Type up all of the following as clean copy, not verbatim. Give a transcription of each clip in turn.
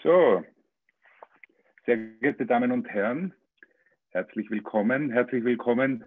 So, sehr geehrte Damen und Herren, herzlich willkommen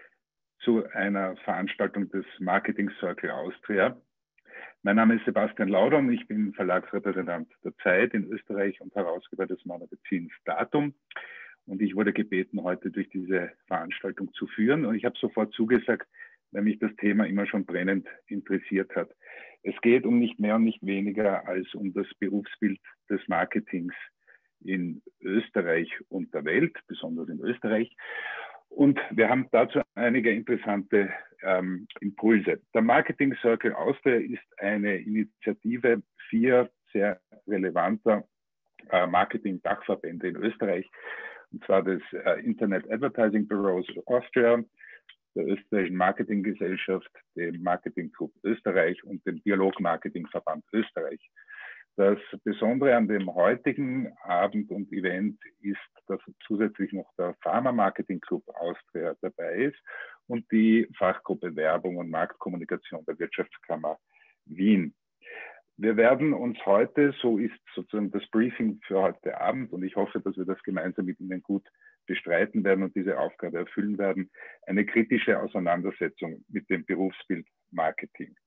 zu einer Veranstaltung des Marketing Circle Austria. Mein Name ist Sebastian Lauder und ich bin Verlagsrepräsentant der Zeit in Österreich und Herausgeber des Magazins Datum. Und ich wurde gebeten, heute durch diese Veranstaltung zu führen. Und ich habe sofort zugesagt, weil mich das Thema immer schon brennend interessiert hat. Es geht um nicht mehr und nicht weniger als um das Berufsbild des Marketings in Österreich und der Welt, besonders in Österreich. Und wir haben dazu einige interessante Impulse. Der Marketing Circle Austria ist eine Initiative 4 sehr relevanter Marketing-Dachverbände in Österreich, und zwar des Internet Advertising Bureaus Austria, der Österreichischen Marketinggesellschaft, dem Marketing Club Österreich und dem Dialog-Marketing-Verband Österreich. Das Besondere an dem heutigen Abend und Event ist, dass zusätzlich noch der Pharma Marketing Club Austria dabei ist und die Fachgruppe Werbung und Marktkommunikation der Wirtschaftskammer Wien. Wir werden uns heute, so ist sozusagen das Briefing für heute Abend, und ich hoffe, dass wir das gemeinsam mit Ihnen gut bestreiten werden und diese Aufgabe erfüllen werden, eine kritische Auseinandersetzung mit dem Berufsbild Marketing.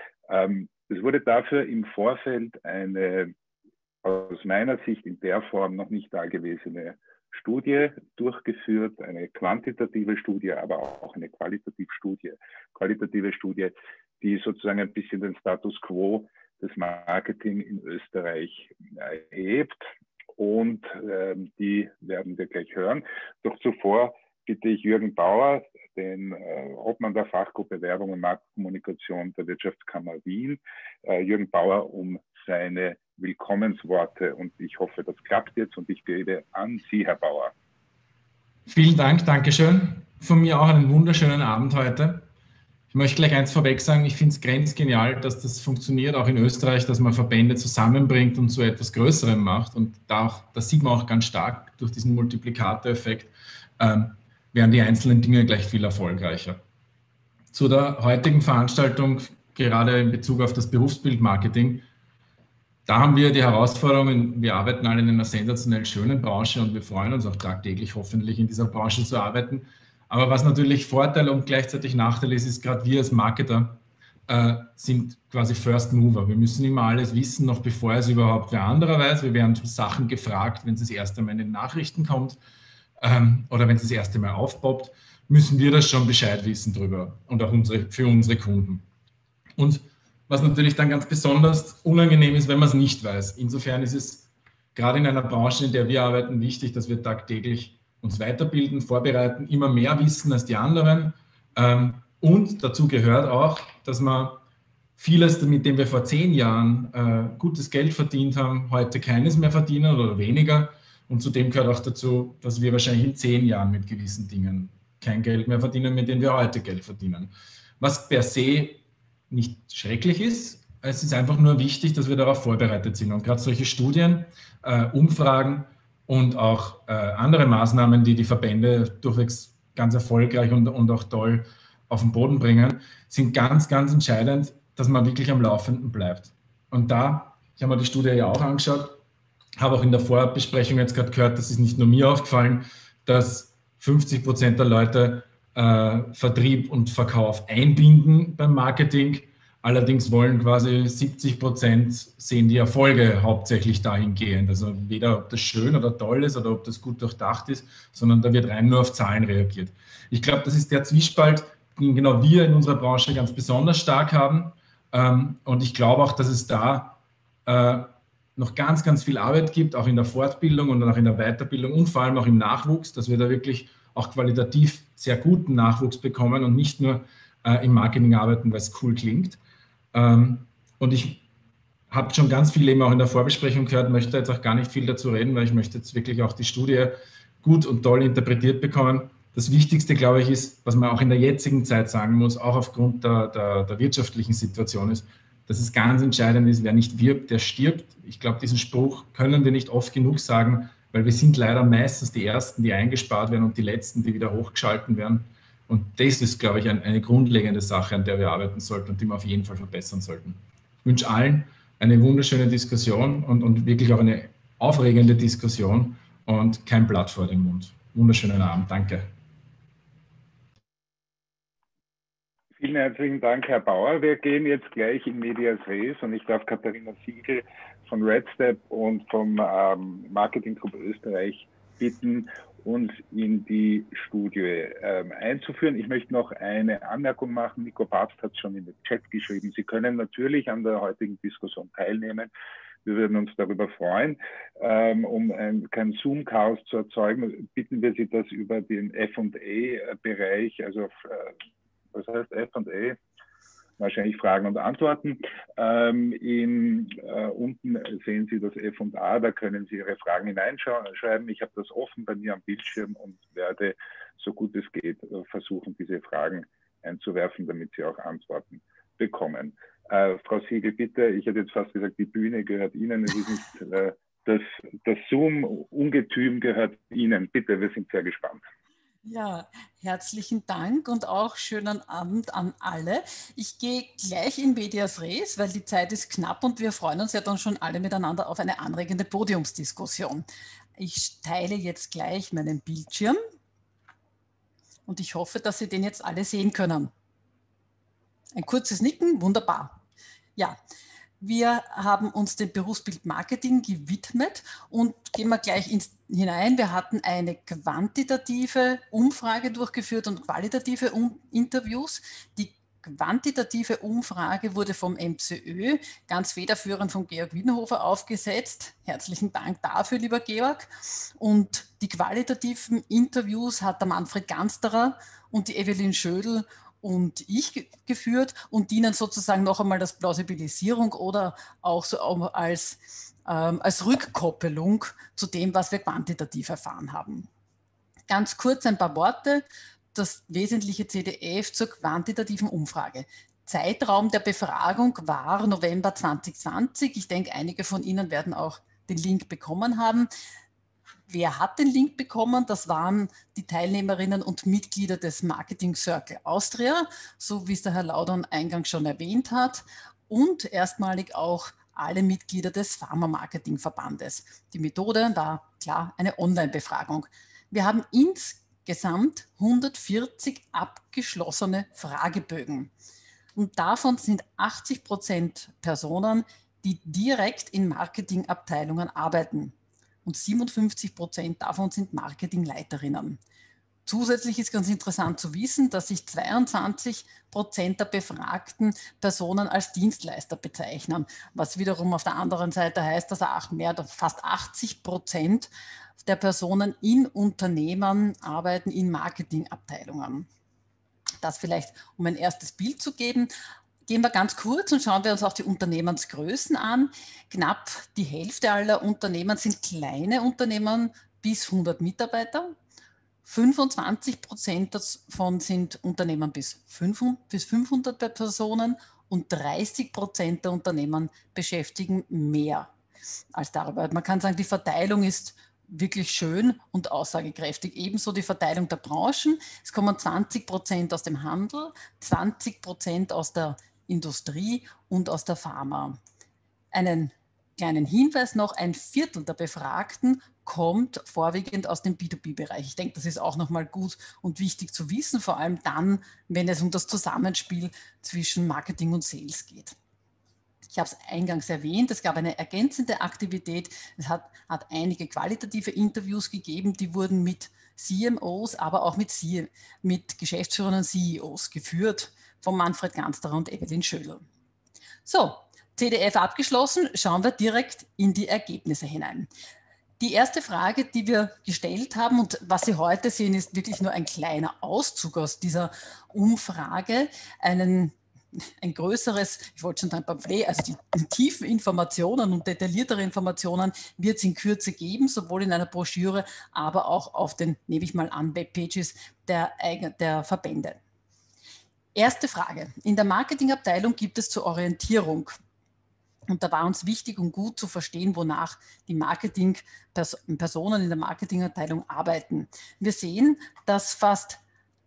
Es wurde dafür im Vorfeld eine aus meiner Sicht in der Form noch nicht dagewesene Studie durchgeführt, eine quantitative Studie, aber auch eine qualitative Studie, die sozusagen ein bisschen den Status quo des Marketing in Österreich erhebt, und die werden wir gleich hören. Doch zuvor bitte ich Jürgen Bauer, den Obmann der Fachgruppe Werbung und Marktkommunikation der Wirtschaftskammer Wien, Jürgen Bauer um seine Willkommensworte, und ich hoffe, das klappt jetzt, und ich gebe an Sie, Herr Bauer. Vielen Dank, Dankeschön. Von mir auch einen wunderschönen Abend heute. Ich möchte gleich eins vorweg sagen, ich finde es grenzgenial, dass das funktioniert, auch in Österreich, dass man Verbände zusammenbringt und so etwas Größerem macht, und das sieht man auch ganz stark durch diesen Multiplikatoreffekt, werden die einzelnen Dinge gleich viel erfolgreicher. Zu der heutigen Veranstaltung, gerade in Bezug auf das Berufsbild Marketing, da haben wir die Herausforderungen, wir arbeiten alle in einer sensationell schönen Branche und wir freuen uns auch tagtäglich hoffentlich in dieser Branche zu arbeiten. Aber was natürlich Vorteil und gleichzeitig Nachteil ist, ist gerade wir als Marketer sind quasi First Mover. Wir müssen immer alles wissen, noch bevor es überhaupt wer anderer weiß. Wir werden zu Sachen gefragt, wenn es das erste Mal in den Nachrichten kommt oder wenn es das erste Mal aufpoppt, müssen wir das schon Bescheid wissen drüber, und auch für unsere Kunden. Und was natürlich dann ganz besonders unangenehm ist, wenn man es nicht weiß. Insofern ist es gerade in einer Branche, in der wir arbeiten, wichtig, dass wir tagtäglich uns weiterbilden, vorbereiten, immer mehr wissen als die anderen. Und dazu gehört auch, dass man vieles, mit dem wir vor 10 Jahren gutes Geld verdient haben, heute keines mehr verdienen oder weniger. Und zudem gehört auch dazu, dass wir wahrscheinlich in 10 Jahren mit gewissen Dingen kein Geld mehr verdienen, mit denen wir heute Geld verdienen. Was per se nicht schrecklich ist, es ist einfach nur wichtig, dass wir darauf vorbereitet sind. Und gerade solche Studien, Umfragen und auch andere Maßnahmen, die die Verbände durchwegs ganz erfolgreich und auch toll auf den Boden bringen, sind ganz, ganz entscheidend, dass man wirklich am Laufenden bleibt. Und da, ich habe mir die Studie ja auch angeschaut, habe auch in der Vorbesprechung jetzt gerade gehört, das ist nicht nur mir aufgefallen, dass 50% der Leute Vertrieb und Verkauf einbinden beim Marketing. Allerdings wollen quasi 70% sehen die Erfolge hauptsächlich dahingehend. Also weder ob das schön oder toll ist oder ob das gut durchdacht ist, sondern da wird rein nur auf Zahlen reagiert. Ich glaube, das ist der Zwiespalt, den genau wir in unserer Branche ganz besonders stark haben. Und ich glaube auch, dass es da noch ganz, ganz viel Arbeit gibt, auch in der Fortbildung und auch in der Weiterbildung und vor allem auch im Nachwuchs, dass wir da wirklich auch qualitativ sehr guten Nachwuchs bekommen und nicht nur im Marketing arbeiten, weil es cool klingt. Und ich habe schon ganz viel eben auch in der Vorbesprechung gehört, möchte jetzt auch gar nicht viel dazu reden, weil ich möchte jetzt wirklich auch die Studie gut und toll interpretiert bekommen. Das Wichtigste, glaube ich, ist, was man auch in der jetzigen Zeit sagen muss, auch aufgrund der wirtschaftlichen Situation ist, dass es ganz entscheidend ist, wer nicht wirbt, der stirbt. Ich glaube, diesen Spruch können wir nicht oft genug sagen, weil wir sind leider meistens die Ersten, die eingespart werden, und die Letzten, die wieder hochgeschalten werden. Und das ist, glaube ich, eine grundlegende Sache, an der wir arbeiten sollten und die wir auf jeden Fall verbessern sollten. Ich wünsche allen eine wunderschöne Diskussion und wirklich auch eine aufregende Diskussion und kein Blatt vor den Mund. Wunderschönen Abend, danke. Vielen herzlichen Dank, Herr Bauer. Wir gehen jetzt gleich in Medias Res und ich darf Katharina Siegel von RedStep und vom Marketing Group Österreich bitten, uns in die Studie einzuführen. Ich möchte noch eine Anmerkung machen. Nico Papst hat es schon in den Chat geschrieben. Sie können natürlich an der heutigen Diskussion teilnehmen. Wir würden uns darüber freuen. Kein Zoom-Chaos zu erzeugen, bitten wir Sie, das über den F&A-Bereich, also was heißt F&A? Wahrscheinlich Fragen und Antworten. Unten sehen Sie das F&A, da können Sie Ihre Fragen hineinschreiben. Ich habe das offen bei mir am Bildschirm und werde, so gut es geht, versuchen, diese Fragen einzuwerfen, damit Sie auch Antworten bekommen. Frau Siegel, bitte, ich hätte jetzt fast gesagt, die Bühne gehört Ihnen. Es ist nicht, das Zoom-Ungetüm gehört Ihnen. Bitte, wir sind sehr gespannt. Ja, herzlichen Dank und auch schönen Abend an alle. Ich gehe gleich in Medias Res, weil die Zeit ist knapp und wir freuen uns ja dann schon alle miteinander auf eine anregende Podiumsdiskussion. Ich teile jetzt gleich meinen Bildschirm und ich hoffe, dass Sie den jetzt alle sehen können. Ein kurzes Nicken, wunderbar. Ja, wir haben uns dem Berufsbild Marketing gewidmet und gehen wir gleich hinein. Wir hatten eine quantitative Umfrage durchgeführt und qualitative Interviews. Die quantitative Umfrage wurde vom MCÖ, ganz federführend von Georg Wiedenhofer, aufgesetzt. Herzlichen Dank dafür, lieber Georg. Und die qualitativen Interviews hat der Manfred Gansterer und die Evelyn Schödel und ich geführt und dienen sozusagen noch einmal als Plausibilisierung oder auch so als Rückkoppelung zu dem, was wir quantitativ erfahren haben. Ganz kurz ein paar Worte, das wesentliche CDF zur quantitativen Umfrage. Zeitraum der Befragung war November 2020. Ich denke, einige von Ihnen werden auch den Link bekommen haben. Wer hat den Link bekommen? Das waren die Teilnehmerinnen und Mitglieder des Marketing Circle Austria, so wie es der Herr Laudon eingangs schon erwähnt hat, und erstmalig auch alle Mitglieder des Pharma-Marketing-Verbandes. Die Methode war klar eine Online-Befragung. Wir haben insgesamt 140 abgeschlossene Fragebögen. Und davon sind 80% Personen, die direkt in Marketingabteilungen arbeiten. Und 57% davon sind Marketingleiterinnen. Zusätzlich ist ganz interessant zu wissen, dass sich 22% der befragten Personen als Dienstleister bezeichnen, was wiederum auf der anderen Seite heißt, dass fast 80% der Personen in Unternehmen arbeiten in Marketingabteilungen. Das vielleicht, um ein erstes Bild zu geben. Gehen wir ganz kurz und schauen wir uns auch die Unternehmensgrößen an. Knapp die Hälfte aller Unternehmen sind kleine Unternehmen bis 100 Mitarbeiter. 25% davon sind Unternehmen bis 500 Personen und 30% der Unternehmen beschäftigen mehr als darüber. Man kann sagen, die Verteilung ist wirklich schön und aussagekräftig. Ebenso die Verteilung der Branchen. Es kommen 20% aus dem Handel, 20% aus der Industrie und aus der Pharma. Einen kleinen Hinweis noch, ein Viertel der Befragten kommt vorwiegend aus dem B2B-Bereich. Ich denke, das ist auch nochmal gut und wichtig zu wissen, vor allem dann, wenn es um das Zusammenspiel zwischen Marketing und Sales geht. Ich habe es eingangs erwähnt, es gab eine ergänzende Aktivität. Es hat einige qualitative Interviews gegeben, die wurden mit CMOs, aber auch mit Geschäftsführern und CEOs geführt, von Manfred Gansterer und Evelyn Schödel. So, CDF abgeschlossen, schauen wir direkt in die Ergebnisse hinein. Die erste Frage, die wir gestellt haben und was Sie heute sehen, ist wirklich nur ein kleiner Auszug aus dieser Umfrage, ein größeres, ich wollte schon sagen Pamphlet, also die tiefen Informationen und detailliertere Informationen wird es in Kürze geben, sowohl in einer Broschüre, aber auch auf den, nehme ich mal an, Webpages der Verbände. Erste Frage. In der Marketingabteilung gibt es zur Orientierung, und da war uns wichtig und gut zu verstehen, wonach die Personen in der Marketingabteilung arbeiten. Wir sehen, dass fast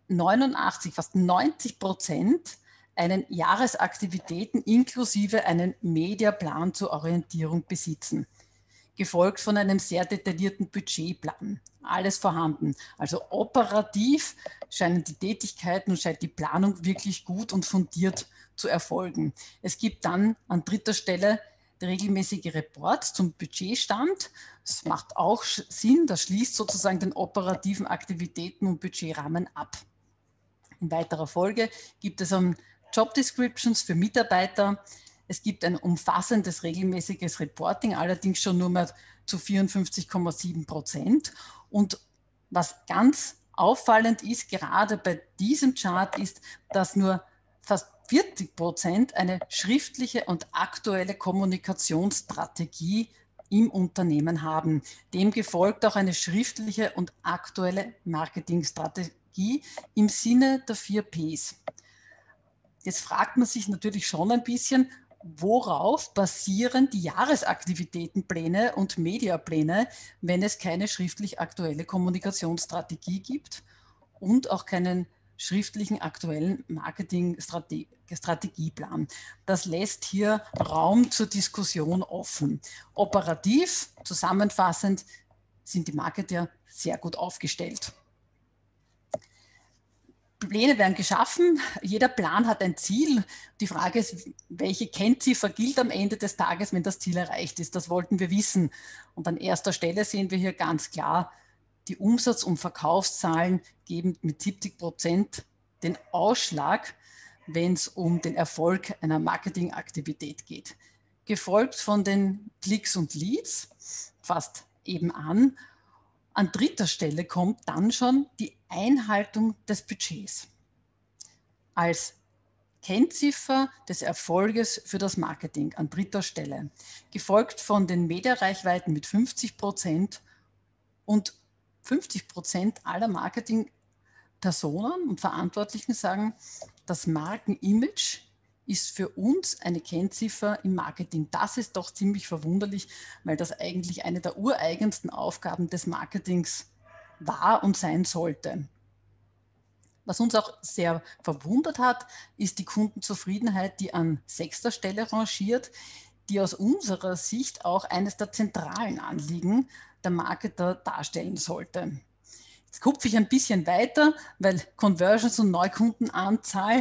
90% einen Jahresaktivitäten inklusive einen Mediaplan zur Orientierung besitzen. gefolgt von einem sehr detaillierten Budgetplan. Alles vorhanden. Also operativ scheinen die Tätigkeiten und scheint die Planung wirklich gut und fundiert zu erfolgen. Es gibt dann an dritter Stelle regelmäßige Reports zum Budgetstand. Das macht auch Sinn, das schließt sozusagen den operativen Aktivitäten und Budgetrahmen ab. In weiterer Folge gibt es Job Descriptions für Mitarbeiter. Es gibt ein umfassendes regelmäßiges Reporting, allerdings schon nur mehr zu 54,7%. Und was ganz auffallend ist, gerade bei diesem Chart, ist, dass nur fast 40% eine schriftliche und aktuelle Kommunikationsstrategie im Unternehmen haben. Dem gefolgt auch eine schriftliche und aktuelle Marketingstrategie im Sinne der 4 Ps. Jetzt fragt man sich natürlich schon ein bisschen, worauf basieren die Jahresaktivitätenpläne und Mediapläne, wenn es keine schriftlich aktuelle Kommunikationsstrategie gibt und auch keinen schriftlichen aktuellen Marketingstrategieplan. Das lässt hier Raum zur Diskussion offen. Operativ, zusammenfassend, sind die Marketer sehr gut aufgestellt. Pläne werden geschaffen, jeder Plan hat ein Ziel. Die Frage ist, welche Kennziffer gilt am Ende des Tages, wenn das Ziel erreicht ist? Das wollten wir wissen. Und an erster Stelle sehen wir hier ganz klar, die Umsatz- und Verkaufszahlen geben mit 70% den Ausschlag, wenn es um den Erfolg einer Marketingaktivität geht. Gefolgt von den Klicks und Leads, fast eben an. An dritter Stelle kommt dann schon die Einhaltung des Budgets als Kennziffer des Erfolges für das Marketing an dritter Stelle, gefolgt von den Mediareichweiten mit 50% und 50% aller Marketingpersonen und Verantwortlichen sagen, das Markenimage ist für uns eine Kennziffer im Marketing. Das ist doch ziemlich verwunderlich, weil das eigentlich eine der ureigensten Aufgaben des Marketings war und sein sollte. Was uns auch sehr verwundert hat, ist die Kundenzufriedenheit, die an 6. Stelle rangiert, die aus unserer Sicht auch eines der zentralen Anliegen der Marketer darstellen sollte. Jetzt hupfe ich ein bisschen weiter, weil Conversions und Neukundenanzahl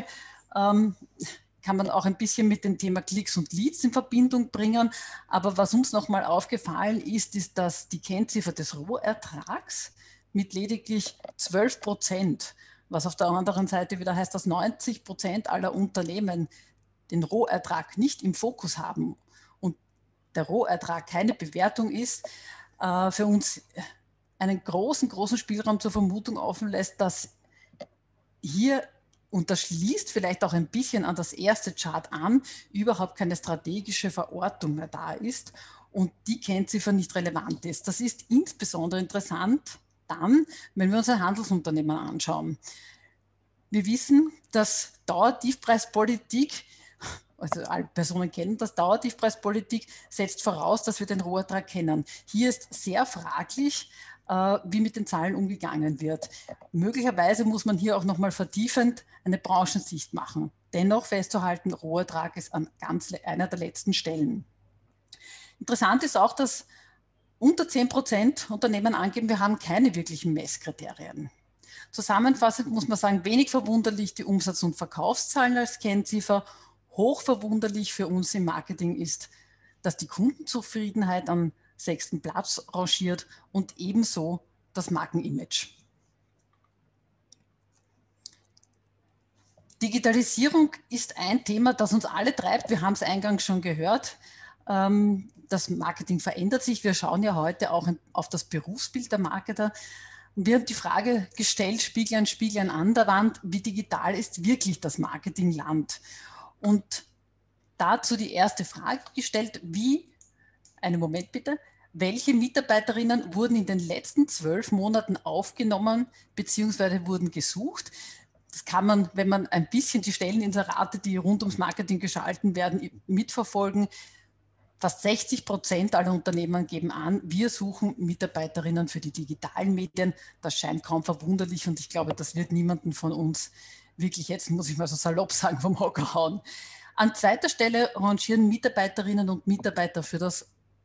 kann man auch ein bisschen mit dem Thema Klicks und Leads in Verbindung bringen. Aber was uns nochmal aufgefallen ist, ist, dass die Kennziffer des Rohertrags mit lediglich 12%, was auf der anderen Seite wieder heißt, dass 90% aller Unternehmen den Rohertrag nicht im Fokus haben und der Rohertrag keine Bewertung ist, für uns einen großen Spielraum zur Vermutung offen lässt, dass hier, und das schließt vielleicht auch ein bisschen an das erste Chart an, überhaupt keine strategische Verortung mehr da ist und die Kennziffer nicht relevant ist. Das ist insbesondere interessant dann, wenn wir uns ein Handelsunternehmen anschauen. Wir wissen, dass Dauertiefpreispolitik, also alle Personen kennen das, Dauertiefpreispolitik setzt voraus, dass wir den Rohertrag kennen. Hier ist sehr fraglich, wie mit den Zahlen umgegangen wird. Möglicherweise muss man hier auch nochmal vertiefend eine Branchensicht machen. Dennoch festzuhalten, Rohertrag ist an einer der letzten Stellen. Interessant ist auch, dass unter 10% Unternehmen angeben, wir haben keine wirklichen Messkriterien. Zusammenfassend muss man sagen, wenig verwunderlich die Umsatz- und Verkaufszahlen als Kennziffer. Hoch verwunderlich für uns im Marketing ist, dass die Kundenzufriedenheit am 6. Platz rangiert und ebenso das Markenimage. Digitalisierung ist ein Thema, das uns alle treibt. Wir haben es eingangs schon gehört. Das Marketing verändert sich. Wir schauen ja heute auch auf das Berufsbild der Marketer. Wir haben die Frage gestellt, Spieglein an der Wand, wie digital ist wirklich das Marketingland? Und dazu die erste Frage gestellt, einen Moment bitte, welche Mitarbeiterinnen wurden in den letzten 12 Monaten aufgenommen bzw. wurden gesucht? Das kann man, wenn man ein bisschen die Stelleninserate, die rund ums Marketing geschalten werden, mitverfolgen. Fast 60% aller Unternehmen geben an, wir suchen Mitarbeiterinnen für die digitalen Medien. Das scheint kaum verwunderlich und ich glaube, das wird niemanden von uns wirklich jetzt, muss ich mal so salopp sagen, vom Hocker hauen. An zweiter Stelle rangieren Mitarbeiterinnen und Mitarbeiter für das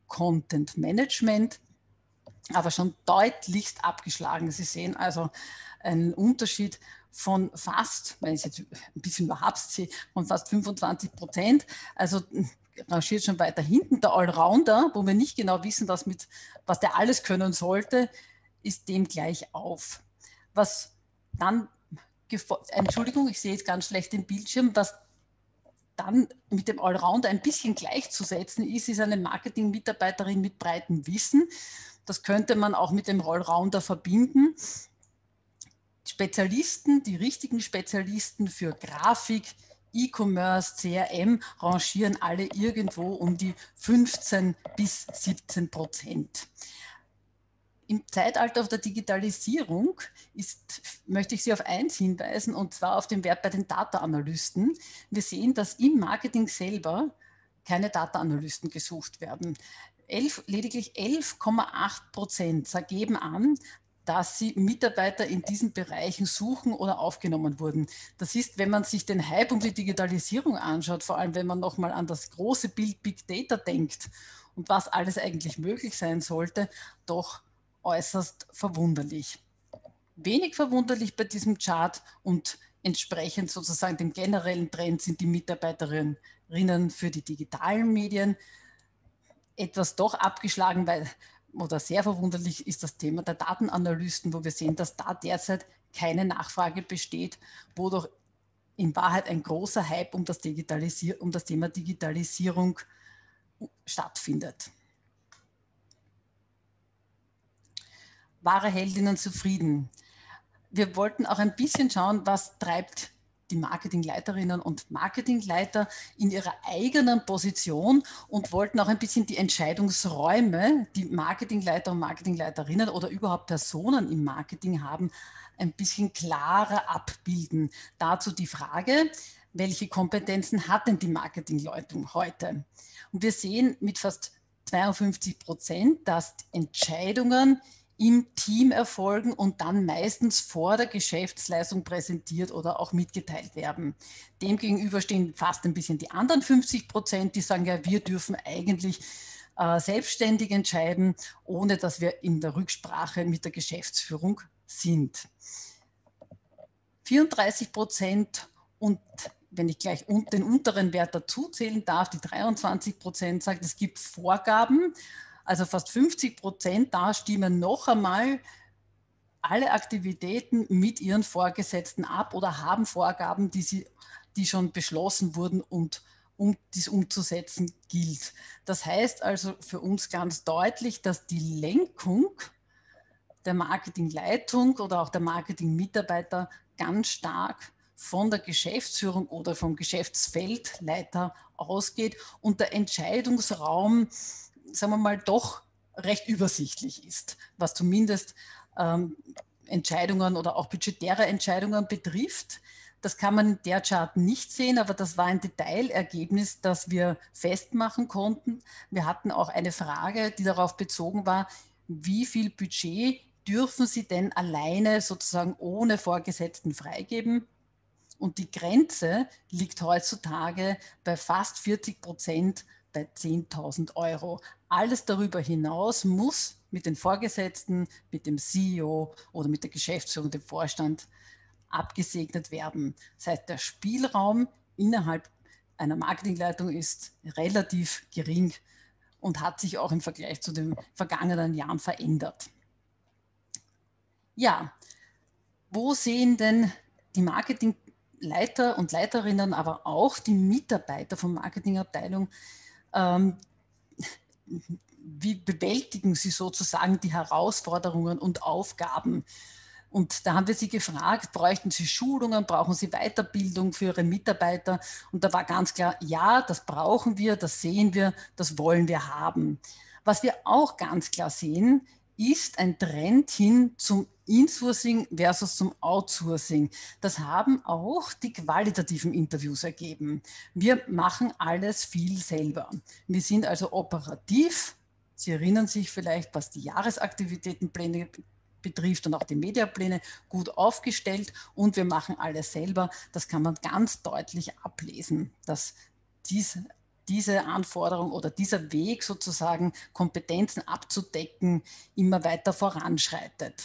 Content Management, aber schon deutlichst abgeschlagen. Sie sehen also einen Unterschied von fast, wenn ich jetzt ein bisschen überhaupt sehe, von fast 25%. Also rangiert schon weiter hinten. Der Allrounder, wo wir nicht genau wissen, was der alles können sollte, ist dem gleich auf. Was dann, Entschuldigung, ich sehe jetzt ganz schlecht den Bildschirm, was dann mit dem Allrounder ein bisschen gleichzusetzen ist eine Marketing-Mitarbeiterin mit breitem Wissen. Das könnte man auch mit dem Allrounder verbinden. Spezialisten, die richtigen Spezialisten für Grafik, E-Commerce, CRM rangieren alle irgendwo um die 15 bis 17%. Im Zeitalter der Digitalisierung möchte ich Sie auf eins hinweisen, und zwar auf den Wert bei den Data-Analysten. Wir sehen, dass im Marketing selber keine Data-Analysten gesucht werden. Lediglich 11,8% geben an, dass sie Mitarbeiter in diesen Bereichen suchen oder aufgenommen wurden. Das ist, wenn man sich den Hype um die Digitalisierung anschaut, vor allem wenn man nochmal an das große Bild Big Data denkt und was alles eigentlich möglich sein sollte, doch äußerst verwunderlich. Wenig verwunderlich bei diesem Chart und entsprechend sozusagen dem generellen Trend sind die Mitarbeiterinnen für die digitalen Medien. Etwas doch abgeschlagen, oder sehr verwunderlich ist das Thema der Datenanalysten, wo wir sehen, dass da derzeit keine Nachfrage besteht, wo doch in Wahrheit ein großer Hype um das Thema Digitalisierung stattfindet. Wahre Heldinnen zufrieden. Wir wollten auch ein bisschen schauen, was treibt die Marketingleiterinnen und Marketingleiter in ihrer eigenen Position, und wollten auch ein bisschen die Entscheidungsräume, die Marketingleiter und Marketingleiterinnen oder überhaupt Personen im Marketing haben, ein bisschen klarer abbilden. Dazu die Frage, welche Kompetenzen hat denn die Marketingleitung heute? Und wir sehen mit fast 52%, dass Entscheidungen im Team erfolgen und dann meistens vor der Geschäftsleistung präsentiert oder auch mitgeteilt werden. Demgegenüber stehen fast ein bisschen die anderen 50%, die sagen, ja, wir dürfen eigentlich selbstständig entscheiden, ohne dass wir in der Rücksprache mit der Geschäftsführung sind. 34%, und wenn ich gleich den unteren Wert dazuzählen darf, die 23% sagt, es gibt Vorgaben. Also fast 50% da stimmen noch einmal alle Aktivitäten mit ihren Vorgesetzten ab oder haben Vorgaben, die schon beschlossen wurden und um dies umzusetzen gilt. Das heißt also für uns ganz deutlich, dass die Lenkung der Marketingleitung oder auch der Marketingmitarbeiter ganz stark von der Geschäftsführung oder vom Geschäftsfeldleiter ausgeht und der Entscheidungsraum, sagen wir mal, doch recht übersichtlich ist, was zumindest Entscheidungen oder auch budgetäre Entscheidungen betrifft. Das kann man in der Chart nicht sehen, aber das war ein Detailergebnis, das wir festmachen konnten. Wir hatten auch eine Frage, die darauf bezogen war, wie viel Budget dürfen Sie denn alleine sozusagen ohne Vorgesetzten freigeben? Und die Grenze liegt heutzutage bei fast 40%, bei 10.000 Euro. Alles darüber hinaus muss mit den Vorgesetzten, mit dem CEO oder mit der Geschäftsführung, dem Vorstand abgesegnet werden. Das heißt, der Spielraum innerhalb einer Marketingleitung ist relativ gering und hat sich auch im Vergleich zu den vergangenen Jahren verändert. Ja, wo sehen denn die Marketingleiter und Leiterinnen, aber auch die Mitarbeiter von Marketingabteilung, wie bewältigen sie sozusagen die Herausforderungen und Aufgaben? Und da haben wir sie gefragt, bräuchten sie Schulungen, brauchen sie Weiterbildung für ihre Mitarbeiter? Und da war ganz klar, ja, das brauchen wir, das sehen wir, das wollen wir haben. Was wir auch ganz klar sehen, ist ein Trend hin zum Insourcing versus zum Outsourcing. Das haben auch die qualitativen Interviews ergeben. Wir machen alles viel selber. Wir sind also operativ. Sie erinnern sich vielleicht, was die Jahresaktivitätenpläne betrifft und auch die Mediapläne, gut aufgestellt, und wir machen alles selber. Das kann man ganz deutlich ablesen, dass dies diese Anforderung oder dieser Weg sozusagen, Kompetenzen abzudecken, immer weiter voranschreitet.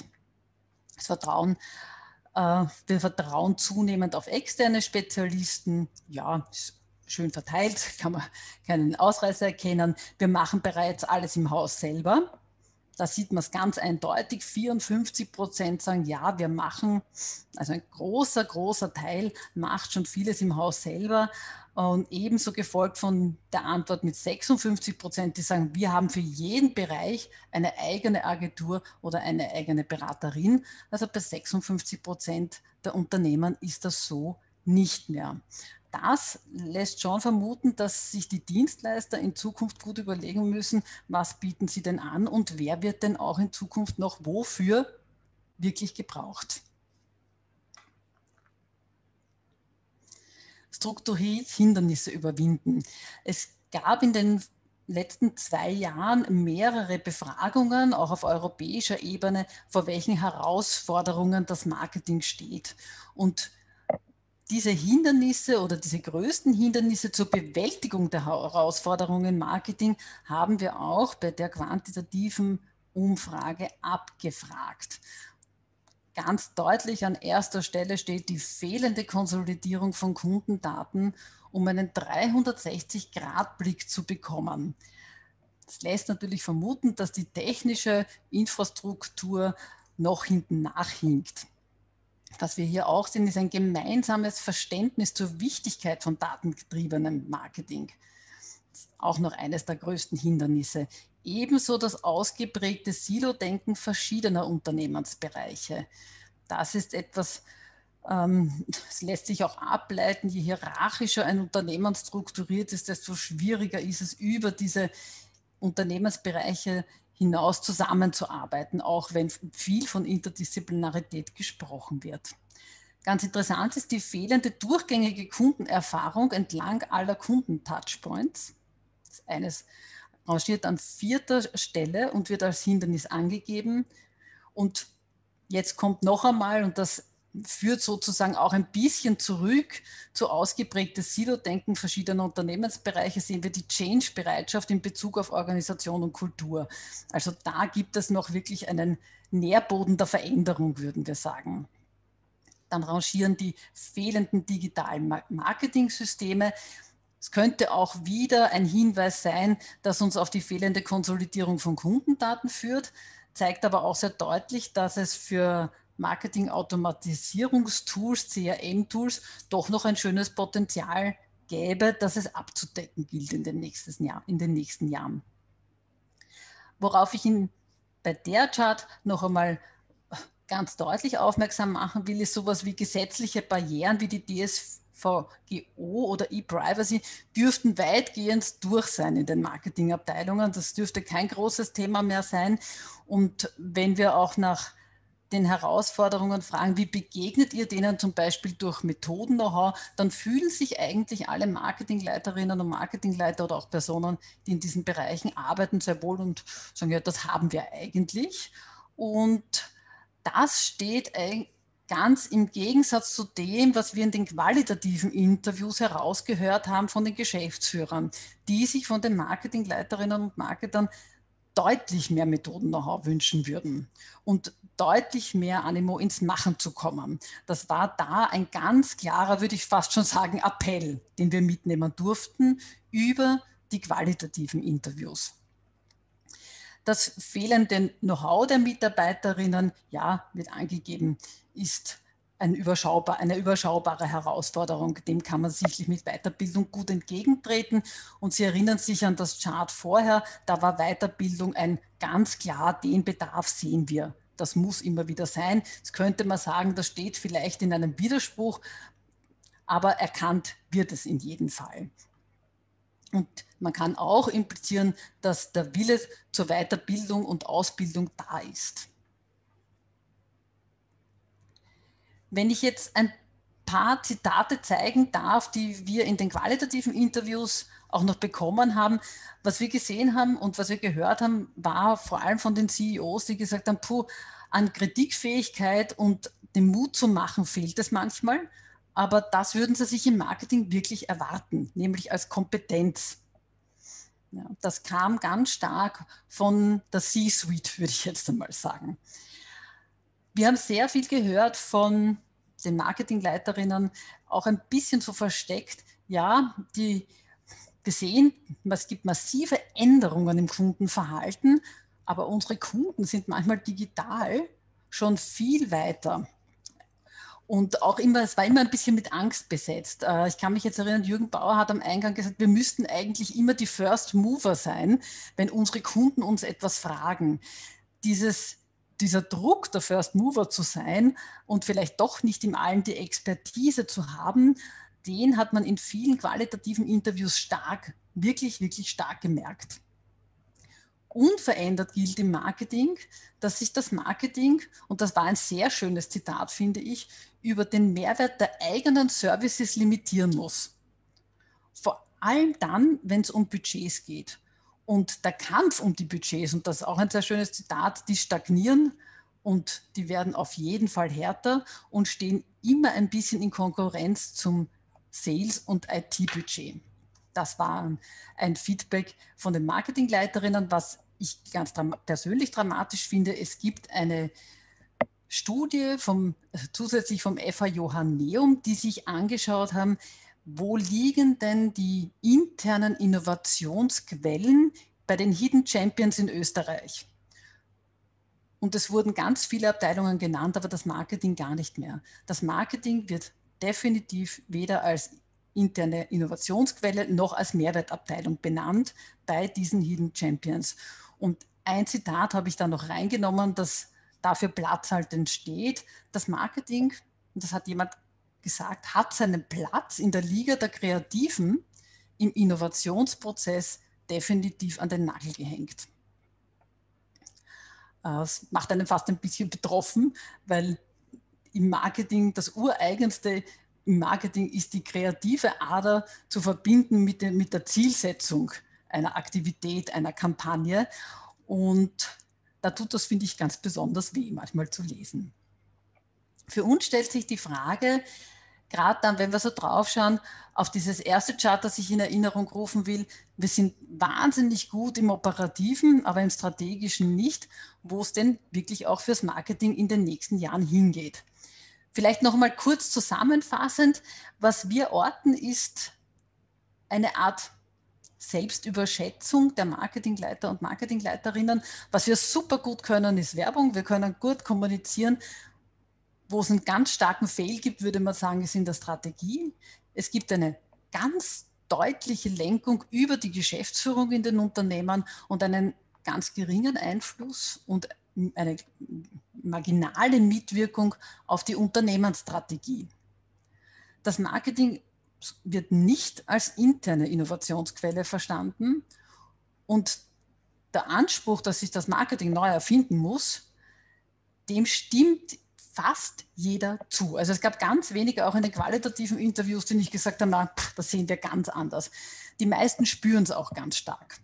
Wir vertrauen zunehmend auf externe Spezialisten. Ja, schön verteilt, kann man keinen Ausreißer erkennen. Wir machen bereits alles im Haus selber. Da sieht man es ganz eindeutig. 54% sagen, ja, wir machen, also ein großer Teil macht schon vieles im Haus selber. Und ebenso gefolgt von der Antwort mit 56%, die sagen, wir haben für jeden Bereich eine eigene Agentur oder eine eigene Beraterin. Also bei 56% der Unternehmen ist das so nicht mehr. Das lässt schon vermuten, dass sich die Dienstleister in Zukunft gut überlegen müssen, was bieten sie denn an und wer wird denn auch in Zukunft noch wofür wirklich gebraucht. Strukturiert Hindernisse überwinden. Es gab in den letzten 2 Jahren mehrere Befragungen, auch auf europäischer Ebene, vor welchen Herausforderungen das Marketing steht. Und diese Hindernisse oder diese größten Hindernisse zur Bewältigung der Herausforderungen im Marketing haben wir auch bei der quantitativen Umfrage abgefragt. Ganz deutlich an erster Stelle steht die fehlende Konsolidierung von Kundendaten, um einen 360-Grad-Blick zu bekommen. Das lässt natürlich vermuten, dass die technische Infrastruktur noch hinten nachhinkt. Was wir hier auch sehen, ist ein gemeinsames Verständnis zur Wichtigkeit von datengetriebenem Marketing. Das ist auch noch eines der größten Hindernisse. Ebenso das ausgeprägte Silo-Denken verschiedener Unternehmensbereiche. Das ist etwas, das lässt sich auch ableiten, je hierarchischer ein Unternehmen strukturiert ist, desto schwieriger ist es, über diese Unternehmensbereiche hinaus zusammenzuarbeiten, auch wenn viel von Interdisziplinarität gesprochen wird. Ganz interessant ist die fehlende durchgängige Kundenerfahrung entlang aller Kundentouchpoints. Eines rangiert an 4. Stelle und wird als Hindernis angegeben. Und jetzt kommt noch einmal, und das führt sozusagen auch ein bisschen zurück zu ausgeprägtes Silo-Denken verschiedener Unternehmensbereiche, sehen wir die Change-Bereitschaft in Bezug auf Organisation und Kultur. Also da gibt es noch wirklich einen Nährboden der Veränderung, würden wir sagen. Dann rangieren die fehlenden digitalen Marketing-Systeme. Es könnte auch wieder ein Hinweis sein, dass uns auf die fehlende Konsolidierung von Kundendaten führt, zeigt aber auch sehr deutlich, dass es für Marketing-Automatisierungstools, CRM-Tools doch noch ein schönes Potenzial gäbe, das es abzudecken gilt in den nächsten Jahren. Worauf ich Ihnen bei der Chart noch einmal ganz deutlich aufmerksam machen will, ist sowas wie gesetzliche Barrieren wie die DSVGO oder E-Privacy dürften weitgehend durch sein in den Marketingabteilungen. Das dürfte kein großes Thema mehr sein. Und wenn wir auch nach den Herausforderungen fragen, wie begegnet ihr denen zum Beispiel durch Methoden-Know-how, dann fühlen sich eigentlich alle Marketingleiterinnen und Marketingleiter oder auch Personen, die in diesen Bereichen arbeiten, sehr wohl und sagen, ja, das haben wir eigentlich. Und das steht ganz im Gegensatz zu dem, was wir in den qualitativen Interviews herausgehört haben von den Geschäftsführern, die sich von den Marketingleiterinnen und Marketern deutlich mehr Methoden-Know-how wünschen würden und deutlich mehr Animo ins Machen zu kommen. Das war da ein ganz klarer, würde ich fast schon sagen, Appell, den wir mitnehmen durften über die qualitativen Interviews. Das fehlende Know-how der Mitarbeiterinnen, ja, wird angegeben, ist eine überschaubare Herausforderung. Dem kann man sicherlich mit Weiterbildung gut entgegentreten. Und Sie erinnern sich an das Chart vorher, da war Weiterbildung ein ganz klar, den Bedarf sehen wir. Das muss immer wieder sein. Jetzt könnte man sagen, das steht vielleicht in einem Widerspruch, aber erkannt wird es in jedem Fall. Und man kann auch implizieren, dass der Wille zur Weiterbildung und Ausbildung da ist. Wenn ich jetzt ein paar Zitate zeigen darf, die wir in den qualitativen Interviews auch noch bekommen haben, was wir gesehen haben und was wir gehört haben, war vor allem von den CEOs, die gesagt haben, puh, an Kritikfähigkeit und dem Mut zum Machen fehlt es manchmal, aber das würden sie sich im Marketing wirklich erwarten, nämlich als Kompetenz Ja, das kam ganz stark von der C-Suite, würde ich jetzt einmal sagen. Wir haben sehr viel gehört von den Marketingleiterinnen, auch ein bisschen so versteckt, ja, die gesehen, es gibt massive Änderungen im Kundenverhalten, aber unsere Kunden sind manchmal digital schon viel weiter. Und auch immer, es war immer ein bisschen mit Angst besetzt. Ich kann mich jetzt erinnern, Jürgen Bauer hat am Eingang gesagt, wir müssten eigentlich immer die First Mover sein, wenn unsere Kunden uns etwas fragen. Dieser Druck, der First Mover zu sein und vielleicht doch nicht im Allen die Expertise zu haben, den hat man in vielen qualitativen Interviews wirklich, wirklich stark gemerkt. Unverändert gilt im Marketing, dass sich das Marketing, und das war ein sehr schönes Zitat, finde ich, über den Mehrwert der eigenen Services limitieren muss. Vor allem dann, wenn es um Budgets geht. Und der Kampf um die Budgets, und das ist auch ein sehr schönes Zitat, die stagnieren und die werden auf jeden Fall härter und stehen immer ein bisschen in Konkurrenz zum Sales- und IT-Budget. Das war ein Feedback von den Marketingleiterinnen, was ich ganz persönlich dramatisch finde. Es gibt eine Studie zusätzlich vom FH Johanneum, die sich angeschaut haben, wo liegen denn die internen Innovationsquellen bei den Hidden Champions in Österreich? Und es wurden ganz viele Abteilungen genannt, aber das Marketing gar nicht mehr. Das Marketing wird definitiv weder als interne Innovationsquelle noch als Mehrwertabteilung benannt bei diesen Hidden Champions. Und ein Zitat habe ich da noch reingenommen, das dafür Platz halt entsteht. Das Marketing, und das hat jemand gesagt, hat seinen Platz in der Liga der Kreativen im Innovationsprozess definitiv an den Nagel gehängt. Das macht einen fast ein bisschen betroffen, weil im Marketing das Ureigenste im Marketing ist die kreative Ader zu verbinden mit der Zielsetzung einer Aktivität, einer Kampagne. Und da tut das, finde ich, ganz besonders weh, manchmal zu lesen. Für uns stellt sich die Frage, gerade dann, wenn wir so draufschauen, auf dieses erste Chart, das ich in Erinnerung rufen will, wir sind wahnsinnig gut im Operativen, aber im Strategischen nicht, wo es denn wirklich auch fürs Marketing in den nächsten Jahren hingeht. Vielleicht noch mal kurz zusammenfassend, was wir orten, ist eine Art Selbstüberschätzung der Marketingleiter und Marketingleiterinnen. Was wir super gut können, ist Werbung. Wir können gut kommunizieren. Wo es einen ganz starken Fail gibt, würde man sagen, ist in der Strategie. Es gibt eine ganz deutliche Lenkung über die Geschäftsführung in den Unternehmen und einen ganz geringen Einfluss und eine marginale Mitwirkung auf die Unternehmensstrategie. Das Marketing wird nicht als interne Innovationsquelle verstanden und der Anspruch, dass sich das Marketing neu erfinden muss, dem stimmt fast jeder zu. Also es gab ganz wenige, auch in den qualitativen Interviews, die nicht gesagt haben, na, das sehen wir ganz anders. Die meisten spüren es auch ganz stark.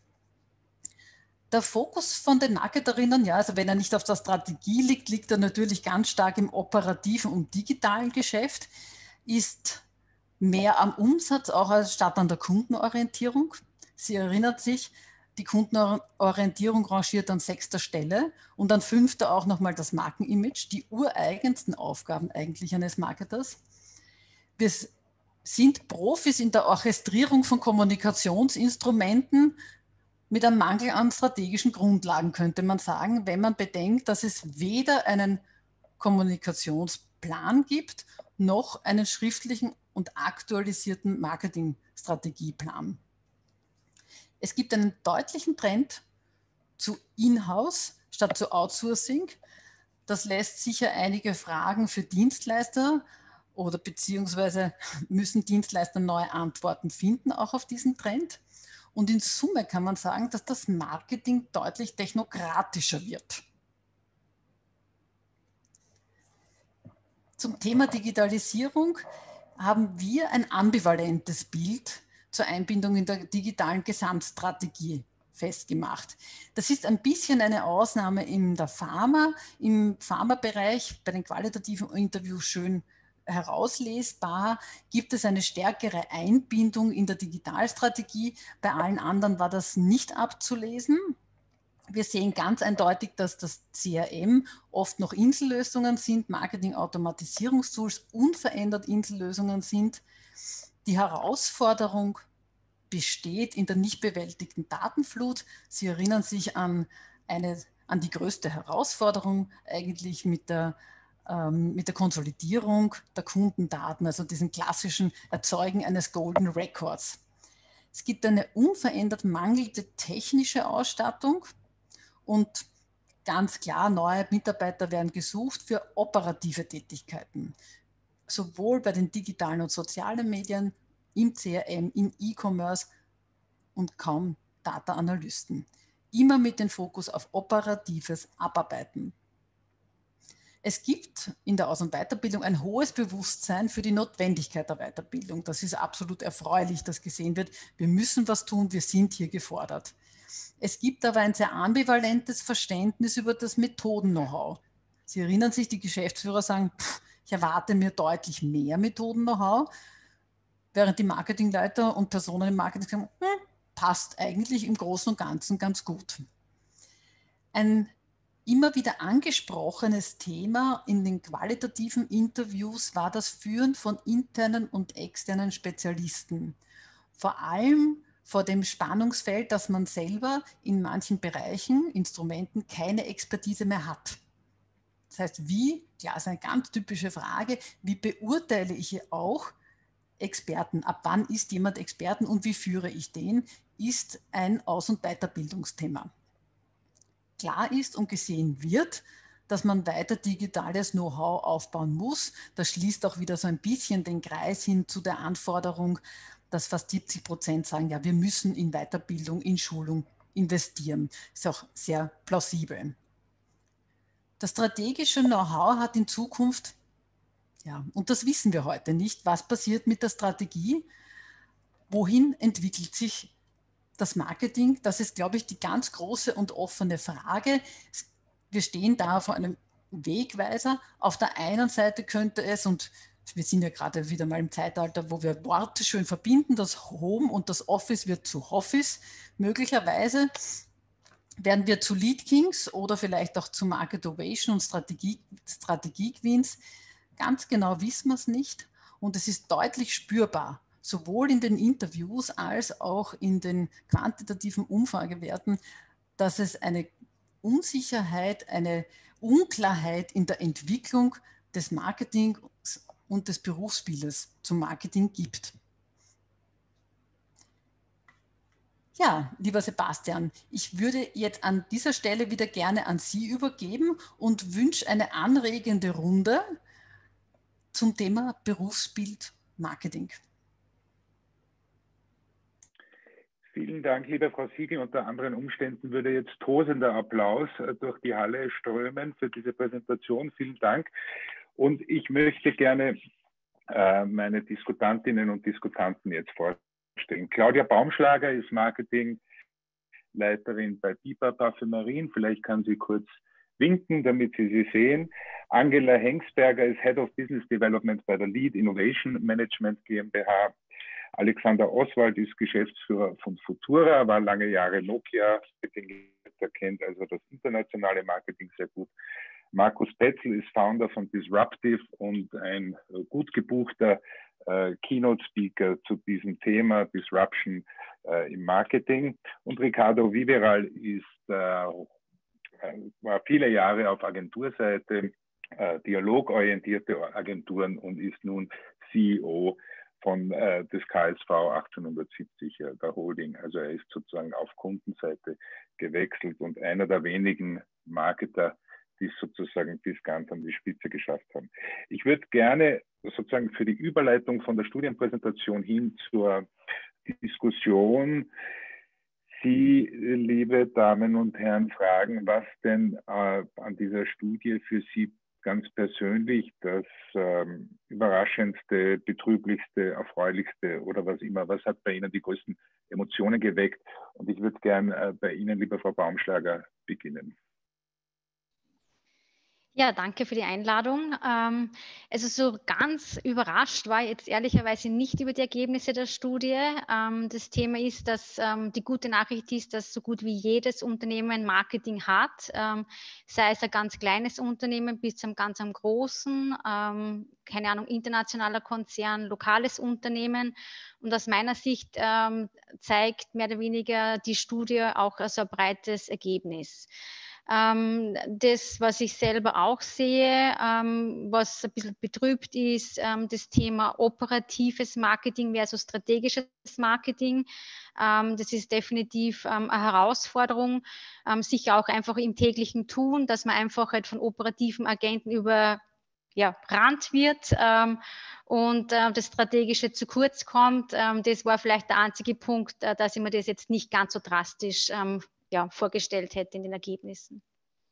Der Fokus von den Marketerinnen, ja, also wenn er nicht auf der Strategie liegt, liegt er natürlich ganz stark im operativen und digitalen Geschäft, ist mehr am Umsatz, auch als statt an der Kundenorientierung. Sie erinnert sich, die Kundenorientierung rangiert an 6. Stelle und an 5. auch nochmal das Markenimage, die ureigensten Aufgaben eigentlich eines Marketers. Wir sind Profis in der Orchestrierung von Kommunikationsinstrumenten mit einem Mangel an strategischen Grundlagen, könnte man sagen, wenn man bedenkt, dass es weder einen Kommunikationsplan gibt, noch einen schriftlichen und aktualisierten Marketingstrategieplan. Es gibt einen deutlichen Trend zu In-house statt zu Outsourcing. Das lässt sicher einige Fragen für Dienstleister oder beziehungsweise müssen Dienstleister neue Antworten finden, auch auf diesen Trend. Und in Summe kann man sagen, dass das Marketing deutlich technokratischer wird. Zum Thema Digitalisierung haben wir ein ambivalentes Bild zur Einbindung in der digitalen Gesamtstrategie festgemacht. Das ist ein bisschen eine Ausnahme in der Pharma. Im Pharmabereich bei den qualitativen Interviews schön herauslesbar, gibt es eine stärkere Einbindung in der Digitalstrategie. Bei allen anderen war das nicht abzulesen. Wir sehen ganz eindeutig, dass das CRM oft noch Insellösungen sind, Marketing-Automatisierungstools unverändert Insellösungen sind. Die Herausforderung besteht in der nicht bewältigten Datenflut. Sie erinnern sich an die größte Herausforderung eigentlich mit der Konsolidierung der Kundendaten, also diesem klassischen Erzeugen eines Golden Records. Es gibt eine unverändert mangelnde technische Ausstattung und ganz klar, neue Mitarbeiter werden gesucht für operative Tätigkeiten, sowohl bei den digitalen und sozialen Medien, im CRM, im E-Commerce und kaum Data-Analysten. Immer mit dem Fokus auf operatives Abarbeiten. Es gibt in der Aus- und Weiterbildung ein hohes Bewusstsein für die Notwendigkeit der Weiterbildung. Das ist absolut erfreulich, dass gesehen wird, wir müssen was tun, wir sind hier gefordert. Es gibt aber ein sehr ambivalentes Verständnis über das Methoden-Know-how. Sie erinnern sich, die Geschäftsführer sagen, ich erwarte mir deutlich mehr Methoden-Know-how, während die Marketingleiter und Personen im Marketing sagen, passt eigentlich im Großen und Ganzen ganz gut. Ein immer wieder angesprochenes Thema in den qualitativen Interviews war das Führen von internen und externen Spezialisten. Vor allem vor dem Spannungsfeld, dass man selber in manchen Bereichen, Instrumenten keine Expertise mehr hat. Das heißt, klar, ist eine ganz typische Frage, wie beurteile ich hier auch Experten? Ab wann ist jemand Experten und wie führe ich den? Ist ein Aus- und Weiterbildungsthema. Klar ist und gesehen wird, dass man weiter digitales Know-how aufbauen muss. Das schließt auch wieder so ein bisschen den Kreis hin zu der Anforderung, dass fast 70% sagen, ja, wir müssen in Weiterbildung, in Schulung investieren. Ist auch sehr plausibel. Das strategische Know-how hat in Zukunft, ja, und das wissen wir heute nicht, was passiert mit der Strategie, wohin entwickelt sich das Marketing? Das ist, glaube ich, die ganz große und offene Frage. Wir stehen da vor einem Wegweiser. Auf der einen Seite könnte es, und wir sind ja gerade wieder mal im Zeitalter, wo wir Worte schön verbinden, das Home und das Office wird zu Hoffice. Möglicherweise werden wir zu Lead Kings oder vielleicht auch zu Market Ovation und Strategie Queens. Ganz genau wissen wir es nicht. Und es ist deutlich spürbar, sowohl in den Interviews als auch in den quantitativen Umfragewerten, dass es eine Unsicherheit, eine Unklarheit in der Entwicklung des Marketings und des Berufsbildes zum Marketing gibt. Ja, lieber Sebastian, ich würde jetzt an dieser Stelle wieder gerne an Sie übergeben und wünsche eine anregende Runde zum Thema Berufsbild Marketing. Vielen Dank, liebe Frau Siegel. Unter anderen Umständen würde jetzt tosender Applaus durch die Halle strömen für diese Präsentation. Vielen Dank. Und ich möchte gerne meine Diskutantinnen und Diskutanten jetzt vorstellen. Claudia Baumschlager ist Marketingleiterin bei Piper Parfümerien. Vielleicht kann sie kurz winken, damit Sie sie sehen. Angela Hengsberger ist Head of Business Development bei der Lead Innovation Management GmbH. Alexander Oswald ist Geschäftsführer von Futura, war lange Jahre Nokia, kennt also das internationale Marketing sehr gut. Markus Petzl ist Founder von Disruptive und ein gut gebuchter Keynote-Speaker zu diesem Thema Disruption im Marketing. Und Ricardo Viveral war viele Jahre auf Agenturseite, dialogorientierte Agenturen und ist nun CEO von des KSV 1870, der Holding. Also er ist sozusagen auf Kundenseite gewechselt und einer der wenigen Marketer, die sozusagen bis ganz an die Spitze geschafft haben. Ich würde gerne sozusagen für die Überleitung von der Studienpräsentation hin zur Diskussion Sie, liebe Damen und Herren, fragen, was denn an dieser Studie für Sie ganz persönlich das überraschendste, betrüblichste, erfreulichste oder was immer, was hat bei Ihnen die größten Emotionen geweckt? Und ich würde gern bei Ihnen, liebe Frau Baumschlager, beginnen. Ja, danke für die Einladung. Also so ganz überrascht war ich jetzt ehrlicherweise nicht über die Ergebnisse der Studie. Das Thema ist, dass die gute Nachricht ist, dass so gut wie jedes Unternehmen Marketing hat, sei es ein ganz kleines Unternehmen bis zum ganz am großen, keine Ahnung, internationaler Konzern, lokales Unternehmen. Und aus meiner Sicht zeigt mehr oder weniger die Studie auch so ein breites Ergebnis. Das, was ich selber auch sehe, was ein bisschen betrübt ist, das Thema operatives Marketing versus strategisches Marketing. Das ist definitiv eine Herausforderung, sicher auch einfach im täglichen Tun, dass man einfach halt von operativen Agenten überrannt wird und das Strategische zu kurz kommt. Das war vielleicht der einzige Punkt, dass ich mir das jetzt nicht ganz so drastisch vorgestellt hätte in den Ergebnissen.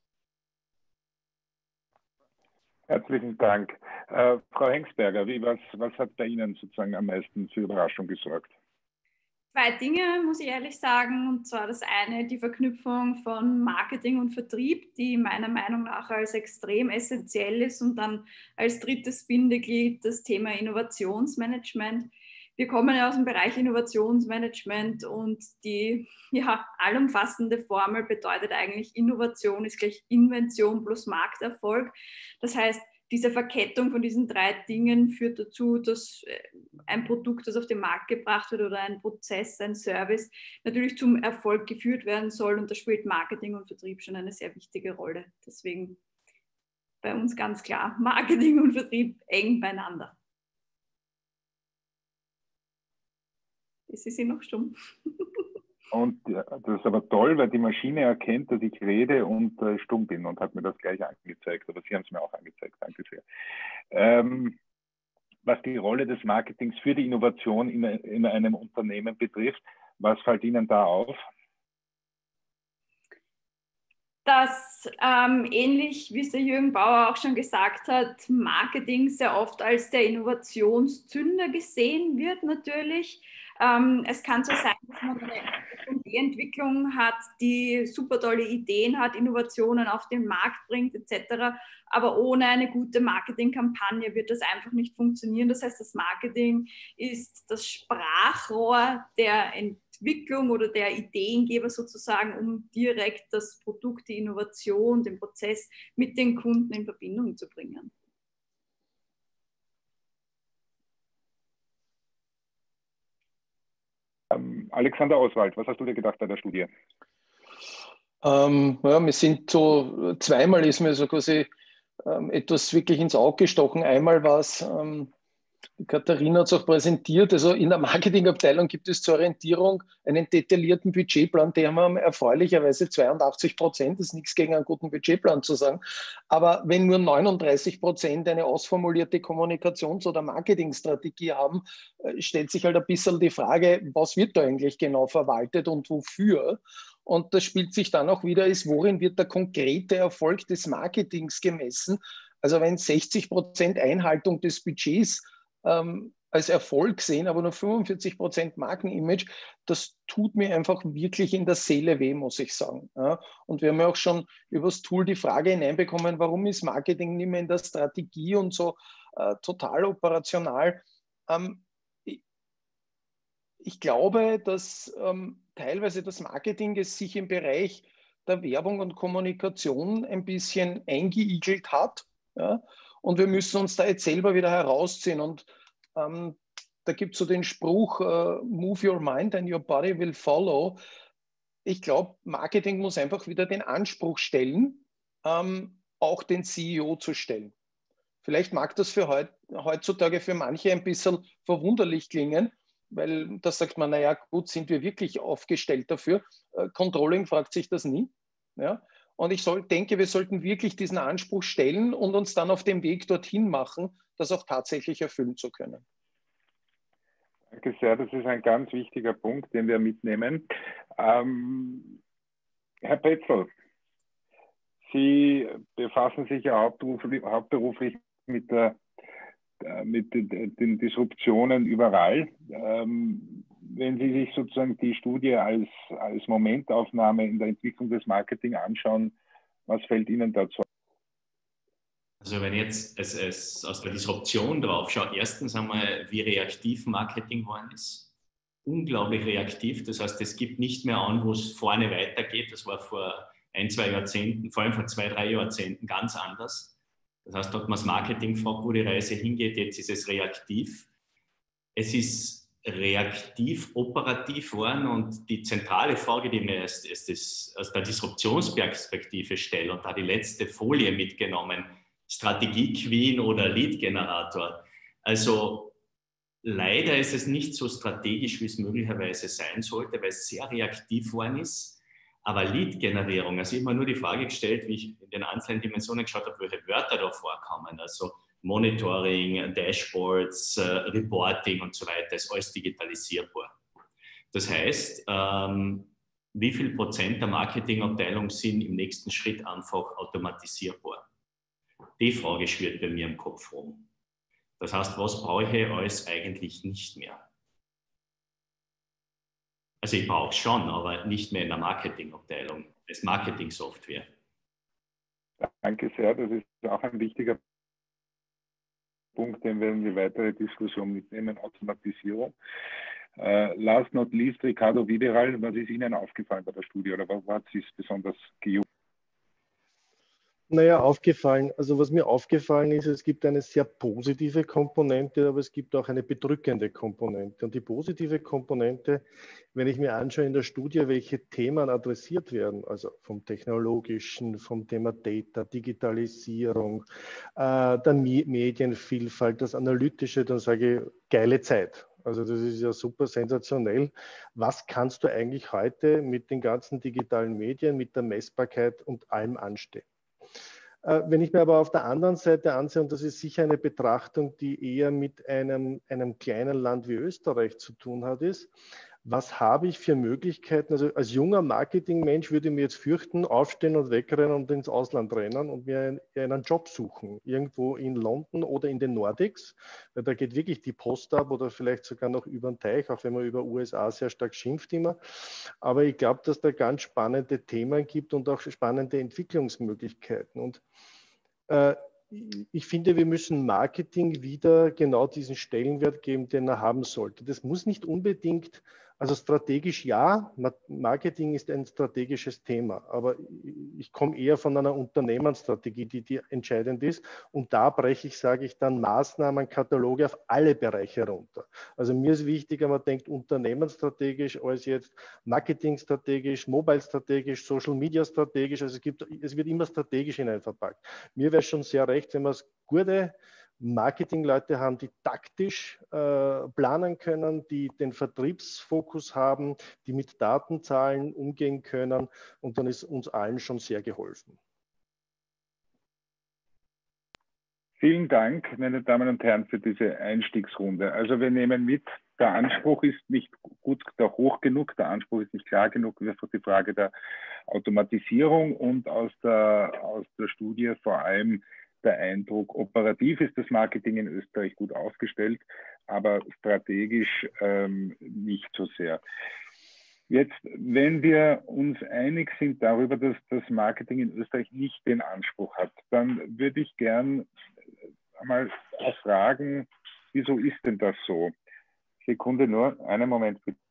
Herzlichen Dank. Frau Hengsberger, was hat bei Ihnen sozusagen am meisten für Überraschung gesorgt? Zwei Dinge, muss ich ehrlich sagen. Und zwar das eine, die Verknüpfung von Marketing und Vertrieb, die meiner Meinung nach als extrem essentiell ist. Und dann als drittes Bindeglied das Thema Innovationsmanagement. Wir kommen ja aus dem Bereich Innovationsmanagement und die allumfassende Formel bedeutet eigentlich, Innovation ist gleich Invention plus Markterfolg. Das heißt, diese Verkettung von diesen drei Dingen führt dazu, dass ein Produkt, das auf den Markt gebracht wird oder ein Prozess, ein Service natürlich zum Erfolg geführt werden soll. Und da spielt Marketing und Vertrieb schon eine sehr wichtige Rolle. Deswegen bei uns ganz klar, Marketing und Vertrieb eng beieinander. Ist sie noch stumm? Und das ist aber toll, weil die Maschine erkennt, dass ich rede und stumm bin und hat mir das gleich angezeigt. Aber Sie haben es mir auch angezeigt. Danke sehr. Was die Rolle des Marketings für die Innovation in einem Unternehmen betrifft, was fällt Ihnen da auf? Dass ähnlich wie es der Jürgen Bauer auch schon gesagt hat, Marketing sehr oft als der Innovationszünder gesehen wird natürlich. Es kann so sein, dass man eine Entwicklung hat, die super tolle Ideen hat, Innovationen auf den Markt bringt etc. Aber ohne eine gute Marketingkampagne wird das einfach nicht funktionieren. Das heißt, das Marketing ist das Sprachrohr der Entwicklung oder der Ideengeber sozusagen, um direkt das Produkt, die Innovation, den Prozess mit den Kunden in Verbindung zu bringen. Alexander Oswald, was hast du dir gedacht bei der Studie? Wir sind so, zweimal ist mir so quasi etwas wirklich ins Auge gestochen. Einmal war es, die Katharina hat es auch präsentiert, also in der Marketingabteilung gibt es zur Orientierung einen detaillierten Budgetplan, den haben wir erfreulicherweise 82%, das ist nichts gegen einen guten Budgetplan zu sagen, aber wenn nur 39% eine ausformulierte Kommunikations- oder Marketingstrategie haben, stellt sich halt ein bisschen die Frage, was wird da eigentlich genau verwaltet und wofür? Und das spielt sich dann auch wieder, worin wird der konkrete Erfolg des Marketings gemessen? Also wenn 60% Einhaltung des Budgets als Erfolg sehen, aber nur 45% Markenimage, das tut mir einfach wirklich in der Seele weh, muss ich sagen. Ja, und wir haben ja auch schon über das Tool die Frage hineinbekommen, warum ist Marketing nicht mehr in der Strategie und so total operational? Ich glaube, dass teilweise das Marketing es sich im Bereich der Werbung und Kommunikation ein bisschen eingeigelt hat. Ja? Und wir müssen uns da jetzt selber wieder herausziehen. Und da gibt es so den Spruch, move your mind and your body will follow. Ich glaube, Marketing muss einfach wieder den Anspruch stellen, auch den CEO zu stellen. Vielleicht mag das für heutzutage für manche ein bisschen verwunderlich klingen, weil da sagt man, naja gut, sind wir wirklich aufgestellt dafür? Controlling fragt sich das nie. Ja? Und ich denke, wir sollten wirklich diesen Anspruch stellen und uns dann auf dem Weg dorthin machen, das auch tatsächlich erfüllen zu können. Danke sehr, das ist ein ganz wichtiger Punkt, den wir mitnehmen. Herr Petzl, Sie befassen sich ja hauptberuflich mit den Disruptionen überall. Wenn Sie sich sozusagen die Studie als Momentaufnahme in der Entwicklung des Marketing anschauen, was fällt Ihnen dazu? Also wenn ich jetzt aus der Disruption drauf schaue, erstens einmal, wie reaktiv Marketing geworden ist. Unglaublich reaktiv. Das heißt, es gibt nicht mehr an, wo es vorne weitergeht. Das war vor 1-2 Jahrzehnten, vor allem vor 2-3 Jahrzehnten ganz anders. Das heißt, dort man das Marketing fragt, wo die Reise hingeht, jetzt ist es reaktiv. Es ist reaktiv operativ worden und die zentrale Frage, die mir aus der Disruptionsperspektive stelle und da die letzte Folie mitgenommen, Strategie-Queen oder Lead-Generator. Also leider ist es nicht so strategisch, wie es möglicherweise sein sollte, weil es sehr reaktiv worden ist. Aber Lead-Generierung, also ich habe mir nur die Frage gestellt, wie ich in den einzelnen Dimensionen geschaut habe, welche Wörter da vorkommen. Also Monitoring, Dashboards, Reporting und so weiter ist alles digitalisierbar. Das heißt, wie viel Prozent der Marketingabteilung sind im nächsten Schritt einfach automatisierbar? Die Frage schwirrt bei mir im Kopf rum. Das heißt, was brauche ich alles eigentlich nicht mehr? Also ich brauche es schon, aber nicht mehr in der Marketingabteilung, als Marketing-Software. Danke sehr, das ist auch ein wichtiger Punkt, den werden wir weitere Diskussion mitnehmen, Automatisierung. Last not least, Ricardo Widerall, was ist Ihnen aufgefallen bei der Studie oder was hat Sie besonders gejuckt? Naja, aufgefallen, also was mir aufgefallen ist, es gibt eine sehr positive Komponente, aber es gibt auch eine bedrückende Komponente. Und die positive Komponente, wenn ich mir anschaue in der Studie, welche Themen adressiert werden, also vom Technologischen, vom Thema Data, Digitalisierung, der Medienvielfalt, das Analytische, dann sage ich, geile Zeit. Also das ist ja super sensationell. Was kannst du eigentlich heute mit den ganzen digitalen Medien, mit der Messbarkeit und allem anstellen? Wenn ich mir aber auf der anderen Seite ansehe, und das ist sicher eine Betrachtung, die eher mit einem kleinen Land wie Österreich zu tun hat, ist, was habe ich für Möglichkeiten? Also als junger Marketingmensch würde ich mir jetzt fürchten, aufstehen und wegrennen und ins Ausland rennen und mir einen Job suchen, irgendwo in London oder in den Nordics, weil da geht wirklich die Post ab oder vielleicht sogar noch über den Teich, auch wenn man über USA sehr stark schimpft immer. Aber ich glaube, dass da ganz spannende Themen gibt und auch spannende Entwicklungsmöglichkeiten. Und ich finde, wir müssen Marketing wieder genau diesen Stellenwert geben, den er haben sollte. Das muss nicht unbedingt, also strategisch ja, Marketing ist ein strategisches Thema, aber ich komme eher von einer Unternehmensstrategie, die entscheidend ist. Und da sage ich dann Maßnahmen, Kataloge auf alle Bereiche runter. Also mir ist wichtiger, man denkt unternehmensstrategisch als jetzt marketingstrategisch, mobile-strategisch, Social-Media-strategisch. Also es wird immer strategisch hineinverpackt. Mir wäre schon sehr recht, wenn wir es gute Marketingleute haben, die taktisch planen können, die den Vertriebsfokus haben, die mit Datenzahlen umgehen können, und dann ist uns allen schon sehr geholfen. Vielen Dank, meine Damen und Herren, für diese Einstiegsrunde. Also wir nehmen mit, der Anspruch ist nicht gut, hoch genug, der Anspruch ist nicht klar genug, wir die Frage der Automatisierung und aus der Studie vor allem der Eindruck, operativ ist das Marketing in Österreich gut aufgestellt, aber strategisch nicht so sehr. Jetzt, wenn wir uns einig sind darüber, dass das Marketing in Österreich nicht den Anspruch hat, dann würde ich gern einmal fragen, wieso ist denn das so? Sekunde nur, einen Moment bitte.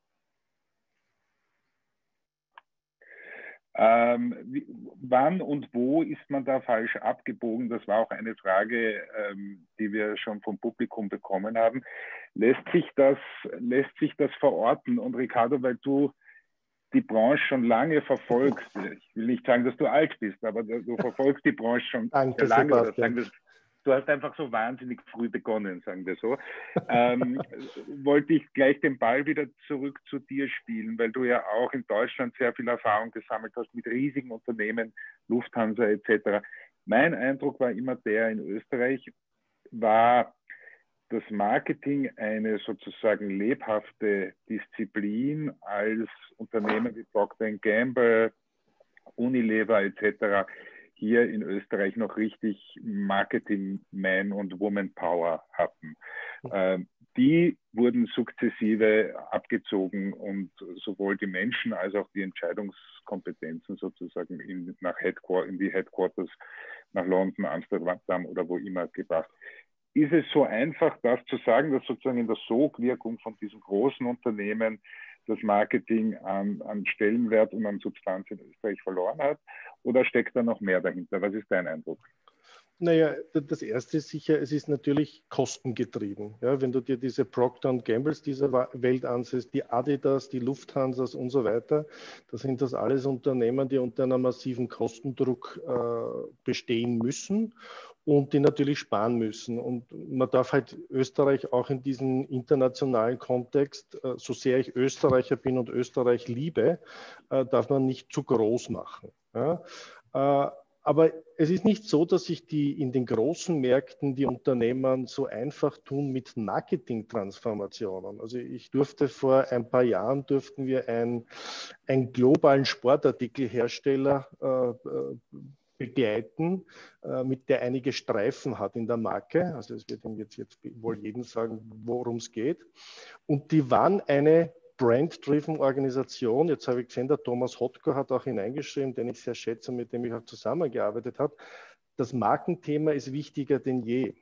Wann und wo ist man da falsch abgebogen? Das war auch eine Frage, die wir schon vom Publikum bekommen haben. Lässt sich das verorten? Und Ricardo, weil du die Branche schon lange verfolgst, ich will nicht sagen, dass du alt bist, aber du verfolgst die Branche schon sehr lange, oder sagen wir, du hast einfach so wahnsinnig früh begonnen, sagen wir so. Wollte ich gleich den Ball wieder zurück zu dir spielen, weil du ja auch in Deutschland sehr viel Erfahrung gesammelt hast mit riesigen Unternehmen, Lufthansa etc. Mein Eindruck war immer der, in Österreich war das Marketing eine sozusagen lebhafte Disziplin, als Unternehmen wie Procter & Gamble, Unilever etc. hier in Österreich noch richtig Marketing-Man- und Woman-Power hatten. Die wurden sukzessive abgezogen und sowohl die Menschen als auch die Entscheidungskompetenzen sozusagen in die Headquarters nach London, Amsterdam oder wo immer gebracht. Ist es so einfach, das zu sagen, dass sozusagen in der Sogwirkung von diesem großen Unternehmen das Marketing an Stellenwert und an Substanz in Österreich verloren hat? Oder steckt da noch mehr dahinter? Was ist dein Eindruck? Naja, das Erste ist sicher, es ist natürlich kostengetrieben. Ja, wenn du dir diese Procter & Gambles dieser Welt ansiehst, die Adidas, die Lufthansas und so weiter, da sind das alles Unternehmen, die unter einem massiven Kostendruck bestehen müssen und die natürlich sparen müssen. Und man darf halt Österreich auch in diesem internationalen Kontext, so sehr ich Österreicher bin und Österreich liebe, darf man nicht zu groß machen. Ja? Aber es ist nicht so, dass sich in den großen Märkten die Unternehmen so einfach tun mit Marketing-Transformationen. Also ich durfte vor ein paar Jahren, durften wir einen globalen Sportartikelhersteller begleiten, mit der einige Streifen hat in der Marke. Also es wird jetzt wohl jedem sagen, worum es geht. Und die waren eine Brand-driven Organisation. Jetzt habe ich gesehen, der Thomas Hotko hat auch hineingeschrieben, den ich sehr schätze, mit dem ich auch zusammengearbeitet habe. Das Markenthema ist wichtiger denn je.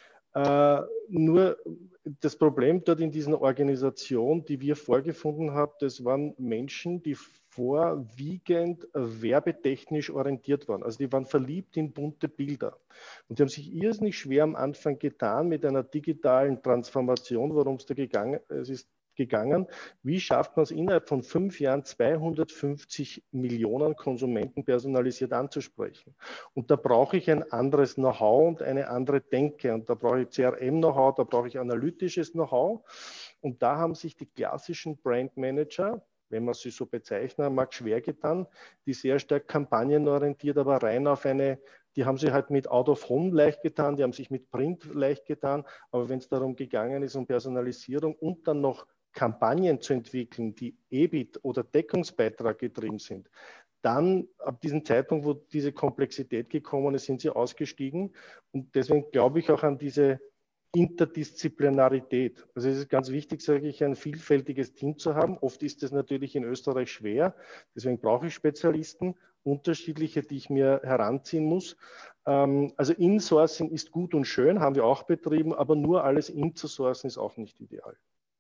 Nur das Problem dort in dieser Organisation, die wir vorgefunden haben, das waren Menschen, die vorwiegend werbetechnisch orientiert waren. Also die waren verliebt in bunte Bilder. Und die haben sich irrsinnig schwer am Anfang getan mit einer digitalen Transformation, worum es da gegangen ist. Wie schafft man es innerhalb von 5 Jahren 250 Millionen Konsumenten personalisiert anzusprechen? Und da brauche ich ein anderes Know-how und eine andere Denke. Und da brauche ich CRM-Know-how, da brauche ich analytisches Know-how. Und da haben sich die klassischen Brandmanager, wenn man sie so bezeichnen mag, schwer getan, die sehr stark kampagnenorientiert, aber rein auf die haben sich halt mit Out of Home leicht getan, die haben sich mit Print leicht getan. Aber wenn es darum gegangen ist, um Personalisierung und dann noch Kampagnen zu entwickeln, die EBIT oder Deckungsbeitrag getrieben sind, dann ab diesem Zeitpunkt, wo diese Komplexität gekommen ist, sind sie ausgestiegen. Und deswegen glaube ich auch an diese Interdisziplinarität. Also es ist ganz wichtig, sage ich, ein vielfältiges Team zu haben. Oft ist es natürlich in Österreich schwer. Deswegen brauche ich Spezialisten, unterschiedliche, die ich mir heranziehen muss. Also Insourcing ist gut und schön, haben wir auch betrieben, aber nur alles inzusourcen ist auch nicht ideal.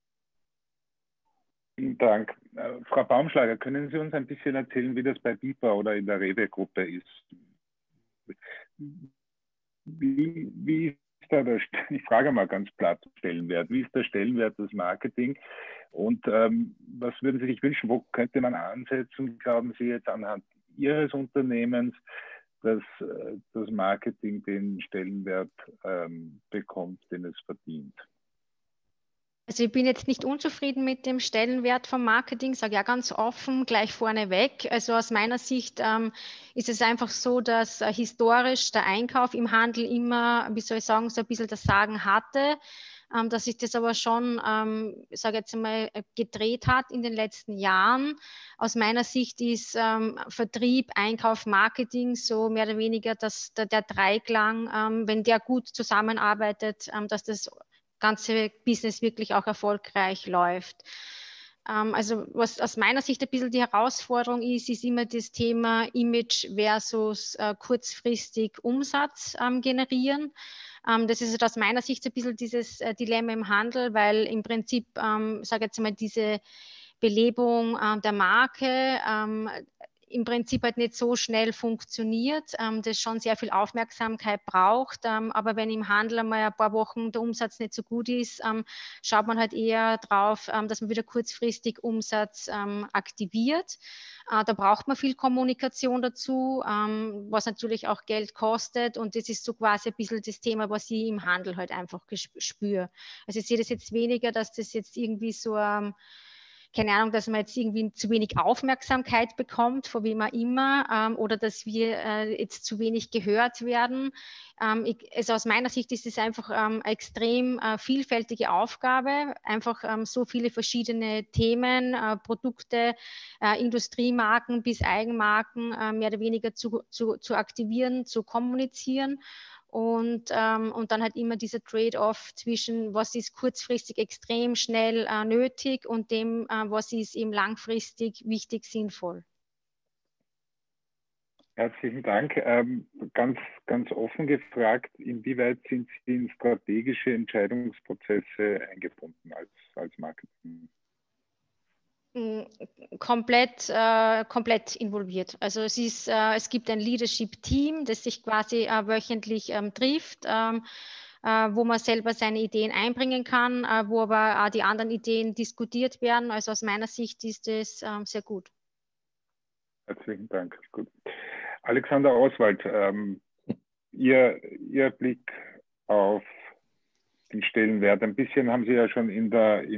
Vielen Dank. Frau Baumschlager, können Sie uns ein bisschen erzählen, wie das bei BIPA oder in der Rewe-Gruppe ist? Wie ist da ich frage mal ganz platt, Stellenwert. Wie ist der Stellenwert des Marketing? Und was würden Sie sich wünschen? Wo könnte man ansetzen, glauben Sie jetzt anhand Ihres Unternehmens, dass das Marketing den Stellenwert bekommt, den es verdient? Also ich bin jetzt nicht unzufrieden mit dem Stellenwert vom Marketing, sage ja ganz offen, gleich vorneweg. Also aus meiner Sicht ist es einfach so, dass historisch der Einkauf im Handel immer, wie soll ich sagen, so ein bisschen das Sagen hatte, dass sich das aber schon, sage jetzt einmal, gedreht hat in den letzten Jahren. Aus meiner Sicht ist Vertrieb, Einkauf, Marketing so mehr oder weniger der Dreiklang, wenn der gut zusammenarbeitet, dass das ganze Business wirklich auch erfolgreich läuft. Also was aus meiner Sicht ein bisschen die Herausforderung ist immer das Thema Image versus kurzfristig Umsatz generieren. Das ist aus meiner Sicht ein bisschen dieses Dilemma im Handel, weil im Prinzip, sage ich jetzt mal, diese Belebung der Marke im Prinzip halt nicht so schnell funktioniert, das schon sehr viel Aufmerksamkeit braucht. Aber wenn im Handel einmal ein paar Wochen der Umsatz nicht so gut ist, schaut man halt eher drauf, dass man wieder kurzfristig Umsatz aktiviert. Da braucht man viel Kommunikation dazu, was natürlich auch Geld kostet. Und das ist so quasi ein bisschen das Thema, was ich im Handel halt einfach spüre. Also ich sehe das jetzt weniger, dass das jetzt irgendwie so keine Ahnung, dass man jetzt irgendwie zu wenig Aufmerksamkeit bekommt, von wem auch immer, oder dass wir jetzt zu wenig gehört werden. Also aus meiner Sicht ist es einfach eine extrem vielfältige Aufgabe, einfach so viele verschiedene Themen, Produkte, Industriemarken bis Eigenmarken mehr oder weniger zu aktivieren, zu kommunizieren. Und dann halt immer dieser Trade-off zwischen, was ist kurzfristig extrem schnell nötig und dem, was ist eben langfristig wichtig, sinnvoll. Herzlichen Dank. Ganz offen gefragt, inwieweit sind Sie in strategische Entscheidungsprozesse eingebunden als Marketing? Komplett involviert. Also es gibt ein Leadership-Team, das sich quasi wöchentlich trifft, wo man selber seine Ideen einbringen kann, wo aber auch die anderen Ideen diskutiert werden. Also aus meiner Sicht ist es sehr gut. Herzlichen Dank. Gut. Alexander Oswald, Ihr Blick auf den Stellenwert. Ein bisschen haben Sie ja schon in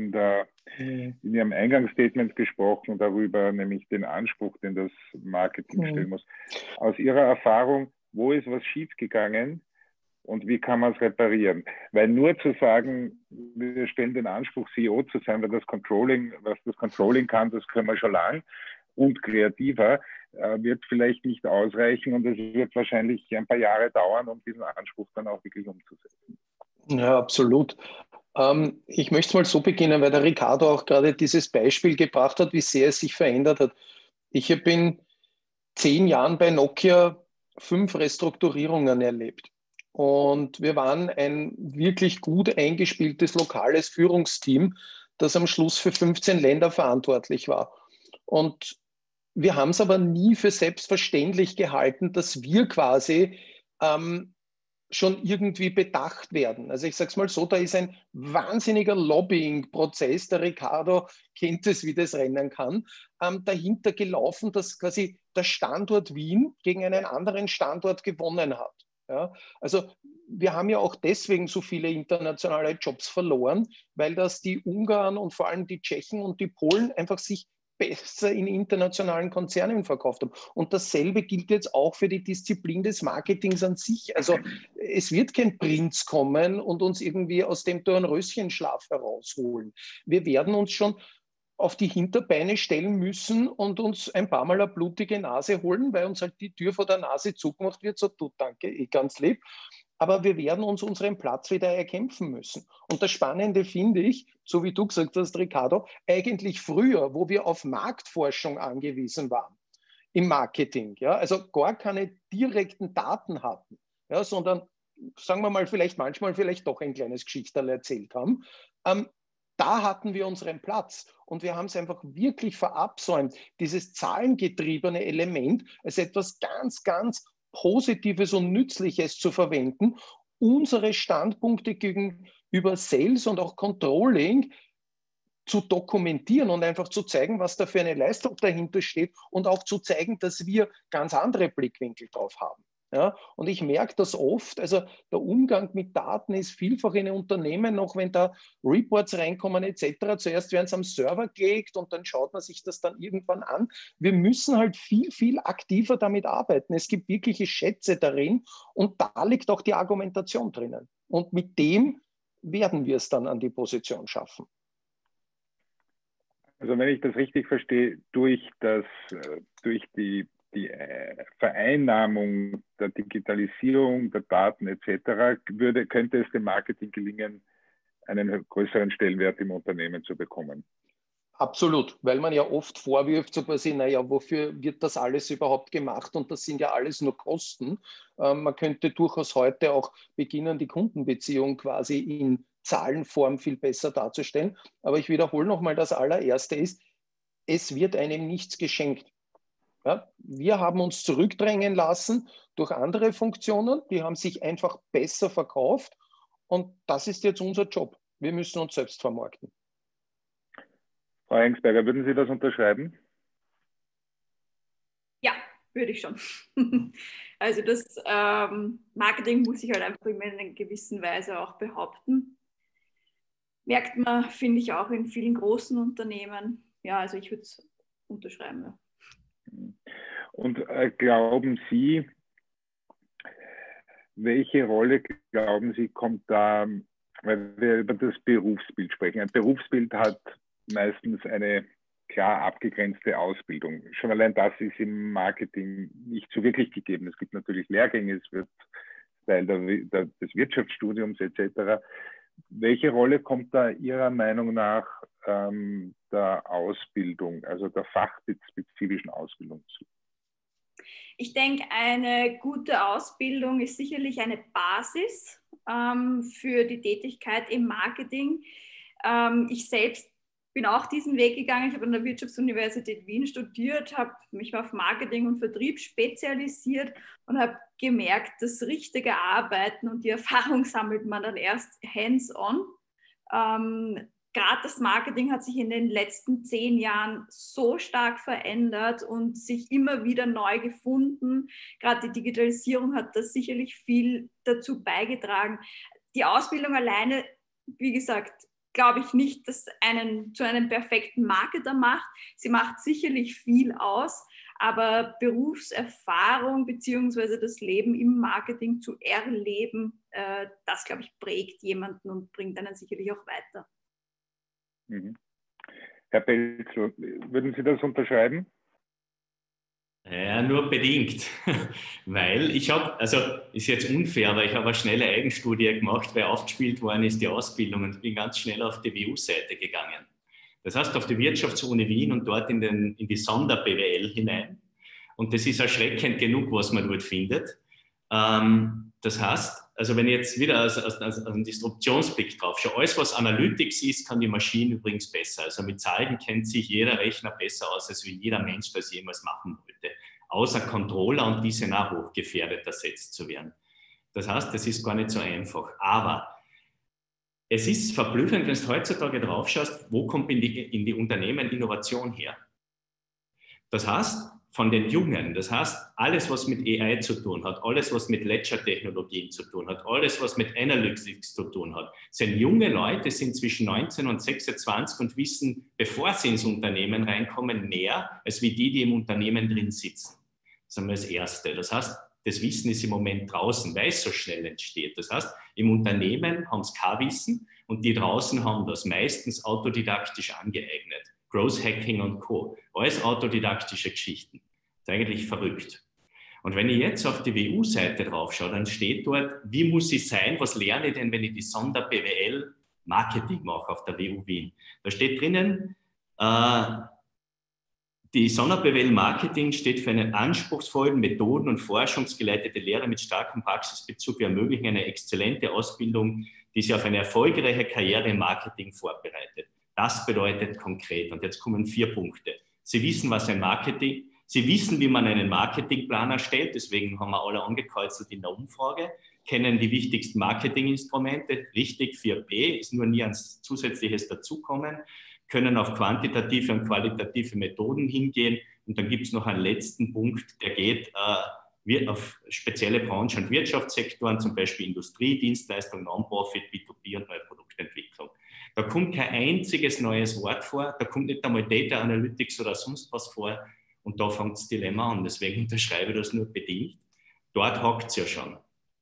Ihrem Eingangsstatement gesprochen darüber, nämlich den Anspruch, den das Marketing stellen muss. Aus Ihrer Erfahrung, wo ist was schiefgegangen und wie kann man es reparieren? Weil nur zu sagen, wir stellen den Anspruch, CEO zu sein, was das Controlling kann, das können wir schon lang und kreativer, wird vielleicht nicht ausreichen und es wird wahrscheinlich ein paar Jahre dauern, um diesen Anspruch dann auch wirklich umzusetzen. Ja, absolut. Ich möchte es mal so beginnen, weil der Ricardo auch gerade dieses Beispiel gebracht hat, wie sehr es sich verändert hat. Ich habe in 10 Jahren bei Nokia 5 Restrukturierungen erlebt. Und wir waren ein wirklich gut eingespieltes lokales Führungsteam, das am Schluss für 15 Länder verantwortlich war. Und wir haben es aber nie für selbstverständlich gehalten, dass wir quasi schon irgendwie bedacht werden. Also ich sage es mal so, da ist ein wahnsinniger Lobbying-Prozess, der Ricardo kennt es, wie das rennen kann, dahinter gelaufen, dass quasi der Standort Wien gegen einen anderen Standort gewonnen hat. Ja, also wir haben ja auch deswegen so viele internationale Jobs verloren, weil das die Ungarn und vor allem die Tschechen und die Polen einfach sich besser in internationalen Konzernen verkauft haben. Und dasselbe gilt jetzt auch für die Disziplin des Marketings an sich. Also es wird kein Prinz kommen und uns irgendwie aus dem Dornröschenschlaf herausholen. Wir werden uns schon auf die Hinterbeine stellen müssen und uns ein paar Mal eine blutige Nase holen, weil uns halt die Tür vor der Nase zugemacht wird, so du, danke, ganz lieb. Aber wir werden uns unseren Platz wieder erkämpfen müssen. Und das Spannende finde ich, so wie du gesagt hast, Ricardo, eigentlich früher, wo wir auf Marktforschung angewiesen waren im Marketing, ja, also gar keine direkten Daten hatten, ja, sondern, sagen wir mal, manchmal doch ein kleines Geschichterl erzählt haben, da hatten wir unseren Platz und wir haben es einfach wirklich verabsäumt, dieses zahlengetriebene Element als etwas ganz, ganz Positives und Nützliches zu verwenden, unsere Standpunkte gegenüber Sales und auch Controlling zu dokumentieren und einfach zu zeigen, was da für eine Leistung dahinter steht und auch zu zeigen, dass wir ganz andere Blickwinkel drauf haben. Ja, und ich merke das oft, also der Umgang mit Daten ist vielfach in den Unternehmen, noch wenn da Reports reinkommen etc., zuerst werden sie am Server gelegt und dann schaut man sich das dann irgendwann an. Wir müssen halt viel, viel aktiver damit arbeiten. Es gibt wirkliche Schätze darin und da liegt auch die Argumentation drinnen. Und mit dem werden wir es dann an die Position schaffen. Also wenn ich das richtig verstehe, durch die Vereinnahmung der Digitalisierung, der Daten etc. könnte es dem Marketing gelingen, einen größeren Stellenwert im Unternehmen zu bekommen. Absolut, weil man ja oft vorwirft, so quasi, naja, wofür wird das alles überhaupt gemacht? Und das sind ja alles nur Kosten. Man könnte durchaus heute auch beginnen, die Kundenbeziehung quasi in Zahlenform viel besser darzustellen. Aber ich wiederhole nochmal, das allererste ist, es wird einem nichts geschenkt. Ja, wir haben uns zurückdrängen lassen durch andere Funktionen, die haben sich einfach besser verkauft und das ist jetzt unser Job. Wir müssen uns selbst vermarkten. Frau Engsberger, würden Sie das unterschreiben? Ja, würde ich schon. Also das Marketing muss sich halt einfach immer in einer gewissen Weise auch behaupten. Merkt man, finde ich, auch in vielen großen Unternehmen. Ja, also ich würde es unterschreiben. Ja. Und glauben Sie, welche Rolle, glauben Sie, kommt da, weil wir über das Berufsbild sprechen. Ein Berufsbild hat meistens eine klar abgegrenzte Ausbildung. Schon allein das ist im Marketing nicht so wirklich gegeben. Es gibt natürlich Lehrgänge, es wird Teil des Wirtschaftsstudiums etc. Welche Rolle kommt da Ihrer Meinung nach der Ausbildung, also der fachspezifischen Ausbildung zu? Ich denke, eine gute Ausbildung ist sicherlich eine Basis für die Tätigkeit im Marketing. Ich selbst bin auch diesen Weg gegangen. Ich habe an der Wirtschaftsuniversität Wien studiert, habe mich auf Marketing und Vertrieb spezialisiert und habe gemerkt, das richtige Arbeiten und die Erfahrung sammelt man dann erst hands-on. Gerade das Marketing hat sich in den letzten 10 Jahren so stark verändert und sich immer wieder neu gefunden. Gerade die Digitalisierung hat da sicherlich viel dazu beigetragen. Die Ausbildung alleine, wie gesagt, glaube ich nicht, dass einen zu einem perfekten Marketer macht. Sie macht sicherlich viel aus, aber Berufserfahrung bzw. das Leben im Marketing zu erleben, das, glaube ich, prägt jemanden und bringt einen sicherlich auch weiter. Mhm. Herr Pelz, würden Sie das unterschreiben? Ja, nur bedingt, weil ich habe, also ist jetzt unfair, aber ich habe eine schnelle Eigenstudie gemacht, weil aufgespielt worden ist die Ausbildung und bin ganz schnell auf die WU-Seite gegangen. Das heißt, auf die Wirtschaftsuni Wien und dort in die Sonder-BWL hinein. Und das ist erschreckend genug, was man dort findet. Das heißt, also wenn ich jetzt wieder aus einem Disruptionsblick drauf schaue, alles was Analytics ist, kann die Maschine übrigens besser. Also mit Zahlen kennt sich jeder Rechner besser aus, als wie jeder Mensch das jemals machen wollte. Außer Controller, und die sind auch hochgefährdet, ersetzt zu werden. Das heißt, das ist gar nicht so einfach. Aber es ist verblüffend, wenn du heutzutage drauf schaust, wo kommt in die Unternehmen Innovation her? Das heißt, von den Jungen, das heißt, alles, was mit AI zu tun hat, alles, was mit Ledger-Technologien zu tun hat, alles, was mit Analytics zu tun hat, sind junge Leute, sind zwischen 19 und 26 und wissen, bevor sie ins Unternehmen reinkommen, mehr, als wie die im Unternehmen drin sitzen. Das ist einmal das Erste. Das heißt, das Wissen ist im Moment draußen, weil es so schnell entsteht. Das heißt, im Unternehmen haben sie kein Wissen und die draußen haben das meistens autodidaktisch angeeignet. Growth Hacking und Co. Alles autodidaktische Geschichten. Das ist eigentlich verrückt. Und wenn ich jetzt auf die WU-Seite drauf schaue, dann steht dort, wie muss ich sein, was lerne ich denn, wenn ich die Sonder-BWL Marketing mache auf der WU Wien. Da steht drinnen, die Sonder-BWL Marketing steht für einen anspruchsvollen, methoden- und forschungsgeleitete Lehre mit starkem Praxisbezug. Wir ermöglichen eine exzellente Ausbildung, die Sie auf eine erfolgreiche Karriere im Marketing vorbereitet. Das bedeutet konkret, und jetzt kommen 4 Punkte. Sie wissen, was ein Marketing, Sie wissen, wie man einen Marketingplan erstellt, deswegen haben wir alle angekreuzelt in der Umfrage, kennen die wichtigsten Marketinginstrumente, richtig, 4P, ist nur nie ein zusätzliches dazukommen, können auf quantitative und qualitative Methoden hingehen, und dann gibt es noch einen letzten Punkt, der geht auf spezielle Branchen und Wirtschaftssektoren, zum Beispiel Industrie, Dienstleistung, Non-Profit, B2B und neue Produktentwicklung. Da kommt kein einziges neues Wort vor, da kommt nicht einmal Data Analytics oder sonst was vor, und da fängt das Dilemma an. Deswegen unterschreibe ich das nur bedingt. Dort hakt es ja schon.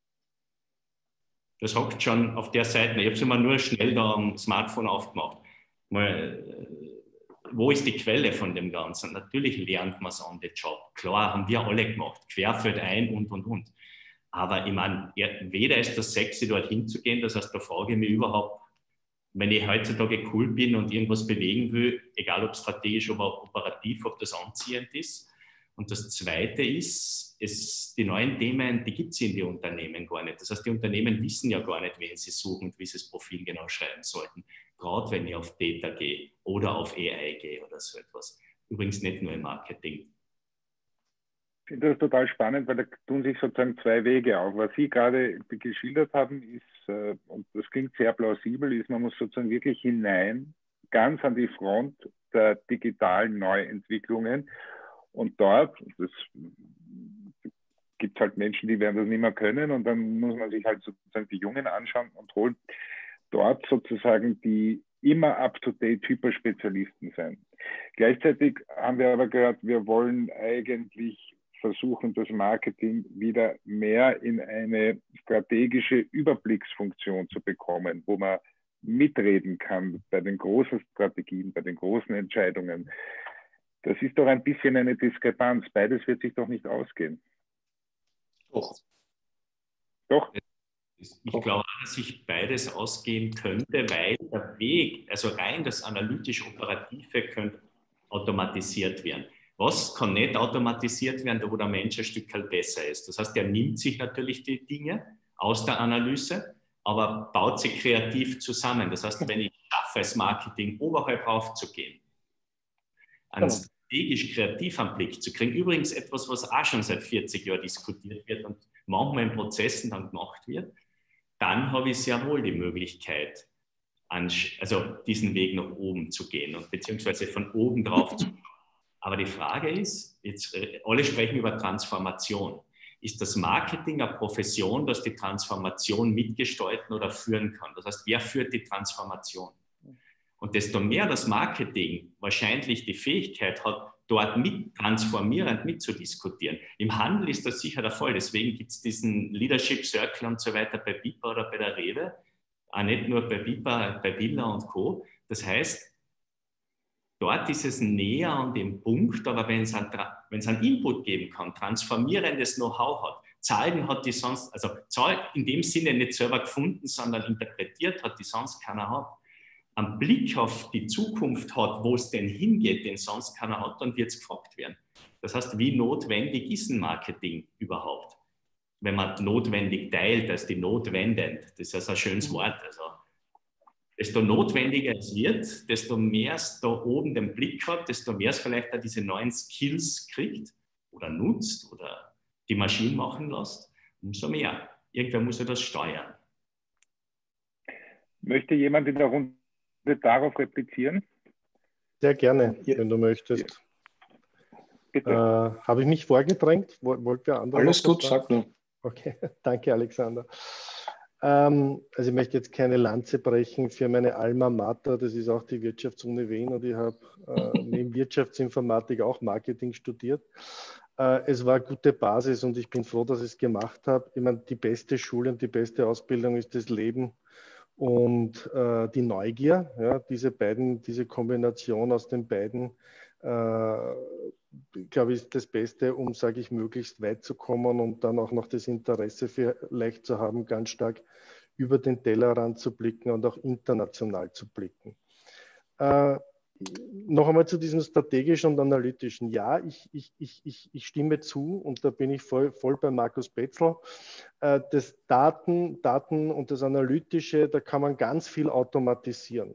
Das hakt schon auf der Seite. Ich habe es immer nur schnell da am Smartphone aufgemacht. Mal, wo ist die Quelle von dem Ganzen? Natürlich lernt man es on the job. Klar, haben wir alle gemacht. Querfeld ein und. Aber ich meine, weder ist das sexy, dort hinzugehen, das heißt, da frage ich mich überhaupt, wenn ich heutzutage cool bin und irgendwas bewegen will, egal ob strategisch oder operativ, ob das anziehend ist. Und das Zweite ist, die neuen Themen, die gibt es in den Unternehmen gar nicht. Das heißt, die Unternehmen wissen ja gar nicht, wen sie suchen und wie sie das Profil genau schreiben sollten. Gerade wenn ich auf Data gehe oder auf AI gehe oder so etwas. Übrigens nicht nur im Marketing. Ich finde das total spannend, weil da tun sich sozusagen 2 Wege auf. Was Sie gerade geschildert haben, ist, und das klingt sehr plausibel, ist, man muss sozusagen wirklich hinein, ganz an die Front der digitalen Neuentwicklungen. Und dort, das gibt es halt Menschen, die werden das nicht mehr können, und dann muss man sich halt sozusagen die Jungen anschauen und holen, dort sozusagen die immer up-to-date Hyperspezialisten sein. Gleichzeitig haben wir aber gehört, wir wollen eigentlich versuchen, das Marketing wieder mehr in eine strategische Überblicksfunktion zu bekommen, wo man mitreden kann bei den großen Strategien, bei den großen Entscheidungen. Das ist doch ein bisschen eine Diskrepanz. Beides wird sich doch nicht ausgehen. Doch. Doch? Ich glaube, dass sich beides ausgehen könnte, weil der Weg, also rein das analytisch-operative, könnte automatisiert werden. Was kann nicht automatisiert werden, da wo der Mensch ein Stück halt besser ist. Das heißt, er nimmt sich natürlich die Dinge aus der Analyse, aber baut sie kreativ zusammen. Das heißt, wenn ich schaffe, als Marketing oberhalb aufzugehen, einen strategisch kreativen Blick zu kriegen, übrigens etwas, was auch schon seit 40 Jahren diskutiert wird und manchmal in Prozessen dann gemacht wird, dann habe ich sehr wohl die Möglichkeit, also diesen Weg nach oben zu gehen und beziehungsweise von oben drauf zu kommen. Aber die Frage ist, jetzt alle sprechen über Transformation. Ist das Marketing eine Profession, das die Transformation mitgestalten oder führen kann? Das heißt, wer führt die Transformation? Und desto mehr das Marketing wahrscheinlich die Fähigkeit hat, dort transformierend mitzudiskutieren. Im Handel ist das sicher der Fall. Deswegen gibt es diesen Leadership Circle und so weiter bei BIPA oder bei der Rewe. Auch nicht nur bei BIPA, bei Billa und Co. Das heißt, dort ist es näher an dem Punkt, aber wenn es einen Input geben kann, transformierendes Know-how hat, Zahlen hat, die sonst, also Zahlen in dem Sinne nicht selber gefunden, sondern interpretiert hat, die sonst keiner hat, einen Blick auf die Zukunft hat, wo es denn hingeht, den sonst keiner hat, dann wird es gefragt werden. Das heißt, wie notwendig ist ein Marketing überhaupt? Wenn man notwendig teilt, als die notwendend, das ist ein schönes Wort. Also, desto notwendiger es wird, desto mehr es da oben den Blick hat, desto mehr es vielleicht auch diese neuen Skills kriegt oder nutzt oder die Maschinen machen lässt, umso mehr. Irgendwer muss ja das steuern. Möchte jemand in der Runde darauf replizieren? Sehr gerne, wenn du möchtest. Habe ich mich vorgedrängt? Wollt ihr andere? Alles gut, sag nur. Okay, danke Alexander. Also ich möchte jetzt keine Lanze brechen für meine Alma Mater, das ist auch die Wirtschaftsuni Wien und ich habe neben Wirtschaftsinformatik auch Marketing studiert. Es war eine gute Basis und ich bin froh, dass ich es gemacht habe. Ich meine, die beste Schule und die beste Ausbildung ist das Leben und die Neugier. Ja, diese Kombination aus den beiden, glaube ich, ist das Beste, um, sage ich, möglichst weit zu kommen und dann auch noch das Interesse vielleicht zu haben, ganz stark über den Tellerrand zu blicken und auch international zu blicken. Noch einmal zu diesem strategischen und analytischen. Ja, ich stimme zu und da bin ich voll bei Markus Petzl. Das Daten und das Analytische, da kann man ganz viel automatisieren.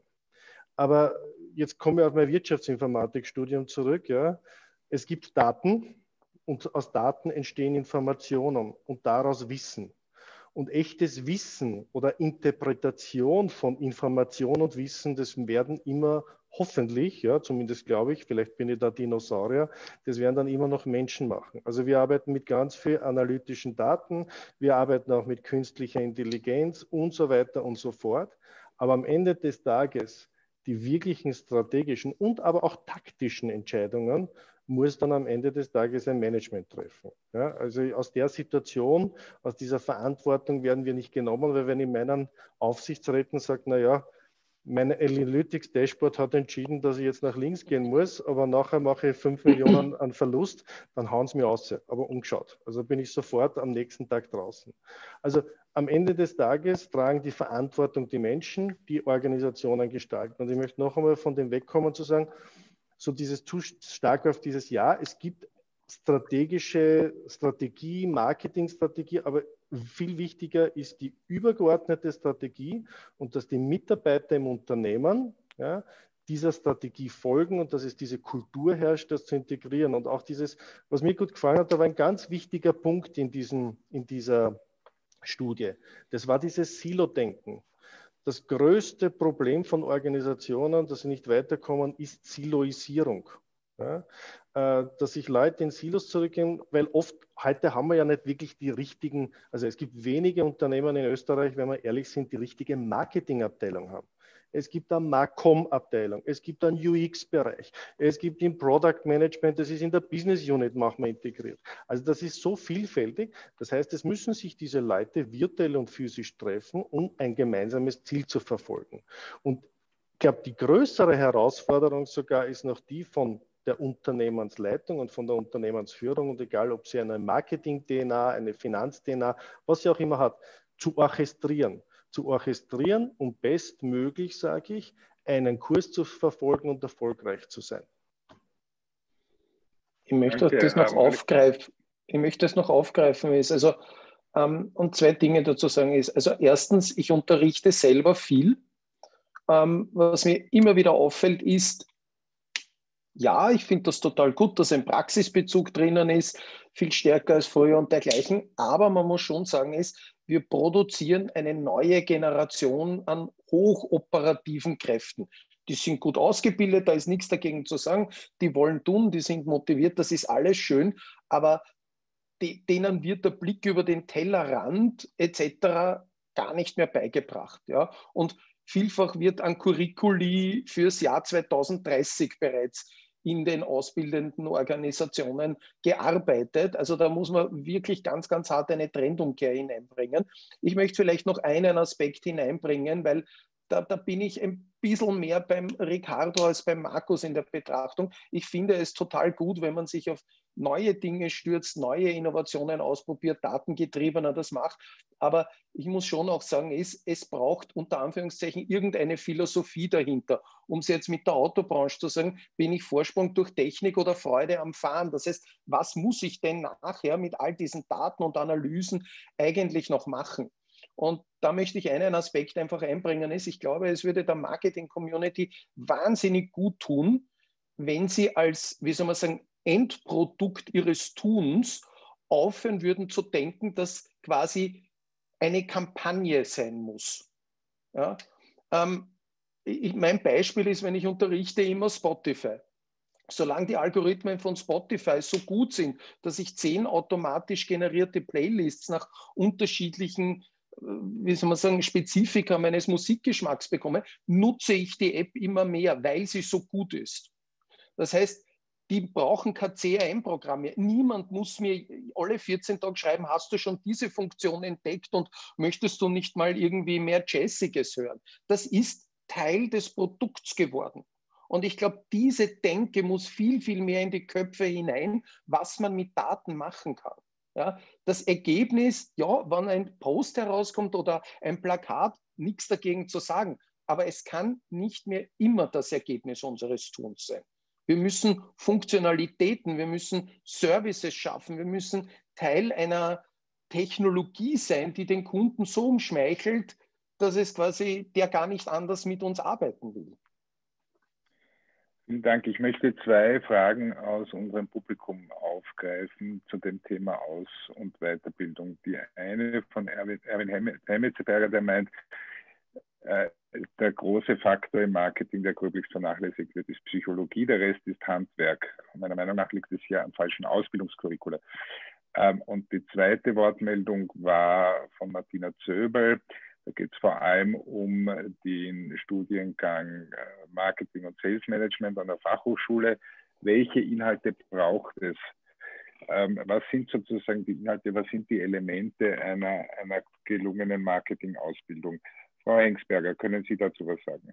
Aber jetzt kommen wir auf mein Wirtschaftsinformatikstudium zurück. Ja. Es gibt Daten und aus Daten entstehen Informationen und daraus Wissen. Und echtes Wissen oder Interpretation von Information und Wissen, das werden immer hoffentlich, ja, zumindest glaube ich, vielleicht bin ich da Dinosaurier, das werden dann immer noch Menschen machen. Also wir arbeiten mit ganz viel analytischen Daten, wir arbeiten auch mit künstlicher Intelligenz und so weiter und so fort. Aber am Ende des Tages die wirklichen strategischen und aber auch taktischen Entscheidungen muss dann am Ende des Tages ein Management treffen. Ja, also aus der Situation, aus dieser Verantwortung werden wir nicht genommen, weil wenn ich meinen Aufsichtsräten sage, naja, mein Analytics Dashboard hat entschieden, dass ich jetzt nach links gehen muss, aber nachher mache ich 5 Millionen an Verlust, dann hauen sie mir aus, aber umgeschaut. Also bin ich sofort am nächsten Tag draußen. Also am Ende des Tages tragen die Verantwortung die Menschen, die Organisationen gestalten. Und ich möchte noch einmal von dem wegkommen zu sagen, so dieses zu stark auf dieses Jahr, es gibt strategische Strategie, Marketingstrategie, aber viel wichtiger ist die übergeordnete Strategie und dass die Mitarbeiter im Unternehmen ja, dieser Strategie folgen und dass es diese Kultur herrscht, das zu integrieren. Und auch dieses, was mir gut gefallen hat, da war ein ganz wichtiger Punkt in dieser Studie. Das war dieses Silo-Denken. Das größte Problem von Organisationen, dass sie nicht weiterkommen, ist Siloisierung. Ja, dass sich Leute in Silos zurückgehen, weil oft, heute haben wir ja nicht wirklich die richtigen, also es gibt wenige Unternehmen in Österreich, wenn wir ehrlich sind, die richtige Marketingabteilung haben. Es gibt eine Marcom-Abteilung, es gibt einen UX-Bereich, es gibt im Product Management, das ist in der Business Unit, machen wir integriert. Also das ist so vielfältig, das heißt, es müssen sich diese Leute virtuell und physisch treffen, um ein gemeinsames Ziel zu verfolgen. Und ich glaube, die größere Herausforderung sogar ist noch die von der Unternehmensleitung und von der Unternehmensführung und egal, ob sie eine Marketing-DNA, eine Finanz-DNA, was sie auch immer hat, zu orchestrieren, um bestmöglich, sage ich, einen Kurs zu verfolgen und erfolgreich zu sein. Ich möchte das noch aufgreifen. Und zwei Dinge dazu sagen ist, also erstens, ich unterrichte selber viel. Was mir immer wieder auffällt, ist, ja, ich finde das total gut, dass ein Praxisbezug drinnen ist, viel stärker als früher und dergleichen. Aber man muss schon sagen, wir produzieren eine neue Generation an hochoperativen Kräften. Die sind gut ausgebildet, da ist nichts dagegen zu sagen. Die wollen tun, die sind motiviert, das ist alles schön. Aber denen wird der Blick über den Tellerrand etc. gar nicht mehr beigebracht. Ja? Und vielfach wird an Curriculi fürs Jahr 2030 bereits in den ausbildenden Organisationen gearbeitet. Also da muss man wirklich ganz, ganz hart eine Trendumkehr hineinbringen. Ich möchte vielleicht noch einen Aspekt hineinbringen, weil da bin ich ein bisschen mehr beim Ricardo als beim Markus in der Betrachtung. Ich finde es total gut, wenn man sich auf neue Dinge stürzt, neue Innovationen ausprobiert, datengetriebener das macht. Aber ich muss schon auch sagen, es braucht unter Anführungszeichen irgendeine Philosophie dahinter. Um es jetzt mit der Autobranche zu sagen, bin ich Vorsprung durch Technik oder Freude am Fahren? Das heißt, was muss ich denn nachher mit all diesen Daten und Analysen eigentlich noch machen? Und da möchte ich einen Aspekt einfach einbringen, ich glaube, es würde der Marketing-Community wahnsinnig gut tun, wenn sie als, wie soll man sagen, Endprodukt ihres Tuns aufhören würden zu denken, dass quasi eine Kampagne sein muss. Ja? Mein Beispiel ist, wenn ich unterrichte, immer Spotify. Solange die Algorithmen von Spotify so gut sind, dass ich 10 automatisch generierte Playlists nach unterschiedlichen, wie soll man sagen, Spezifika meines Musikgeschmacks bekomme, nutze ich die App immer mehr, weil sie so gut ist. Das heißt, die brauchen kein CRM-Programm. Niemand muss mir alle 14 Tage schreiben, hast du schon diese Funktion entdeckt und möchtest du nicht mal irgendwie mehr Jazziges hören? Das ist Teil des Produkts geworden. Und ich glaube, diese Denke muss viel, viel mehr in die Köpfe hinein, was man mit Daten machen kann. Ja, das Ergebnis, ja, wenn ein Post herauskommt oder ein Plakat, nichts dagegen zu sagen. Aber es kann nicht mehr immer das Ergebnis unseres Tuns sein. Wir müssen Funktionalitäten, wir müssen Services schaffen, wir müssen Teil einer Technologie sein, die den Kunden so umschmeichelt, dass es quasi der gar nicht anders mit uns arbeiten will. Vielen Dank. Ich möchte 2 Fragen aus unserem Publikum aufgreifen zu dem Thema Aus- und Weiterbildung. Die eine von Erwin Heimetzeberger, der meint, der große Faktor im Marketing, der gröblich vernachlässigt wird, ist Psychologie, der Rest ist Handwerk. Meiner Meinung nach liegt es hier am falschen Ausbildungskurricula. Und die zweite Wortmeldung war von Martina Zöbel. Da geht es vor allem um den Studiengang Marketing und Sales Management an der Fachhochschule. Welche Inhalte braucht es? Was sind sozusagen die Inhalte, was sind die Elemente einer gelungenen Marketing-Ausbildung? Frau Hengsberger, können Sie dazu was sagen?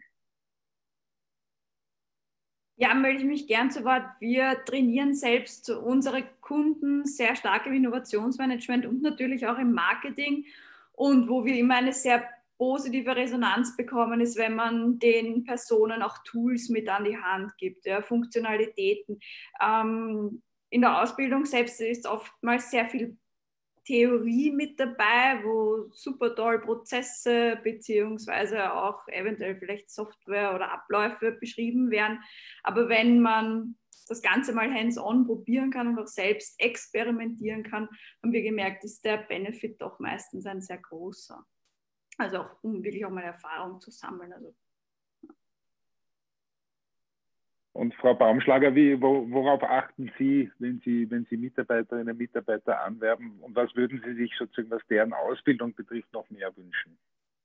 Ja, melde ich mich gern zu Wort. Wir trainieren selbst unsere Kunden sehr stark im Innovationsmanagement und natürlich auch im Marketing. Und wo wir immer eine sehr positive Resonanz bekommen, ist, wenn man den Personen auch Tools mit an die Hand gibt, ja, Funktionalitäten. In der Ausbildung selbst ist oftmals sehr viel Theorie mit dabei, wo super toll Prozesse beziehungsweise auch eventuell vielleicht Software oder Abläufe beschrieben werden. Aber wenn man das Ganze mal hands-on probieren kann und auch selbst experimentieren kann, haben wir gemerkt, ist der Benefit doch meistens ein sehr großer. Also auch, um wirklich auch mal Erfahrung zu sammeln. Also, Und Frau Baumschlager, worauf achten Sie, wenn Sie Mitarbeiterinnen und Mitarbeiter anwerben? Und was würden Sie sich sozusagen, was deren Ausbildung betrifft, noch mehr wünschen?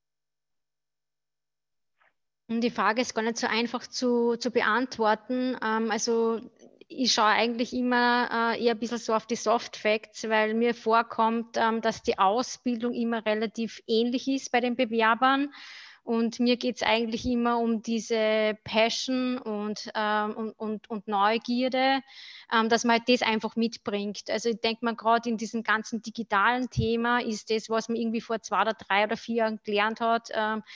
Die Frage ist gar nicht so einfach zu beantworten. Also ich schaue eigentlich immer eher ein bisschen so auf die Soft Facts, weil mir vorkommt, dass die Ausbildung immer relativ ähnlich ist bei den Bewerbern. Und mir geht es eigentlich immer um diese Passion und Neugierde, dass man halt das einfach mitbringt. Also ich denke mal, gerade in diesem ganzen digitalen Thema ist das, was man irgendwie vor 2 oder 3 oder 4 Jahren gelernt hat,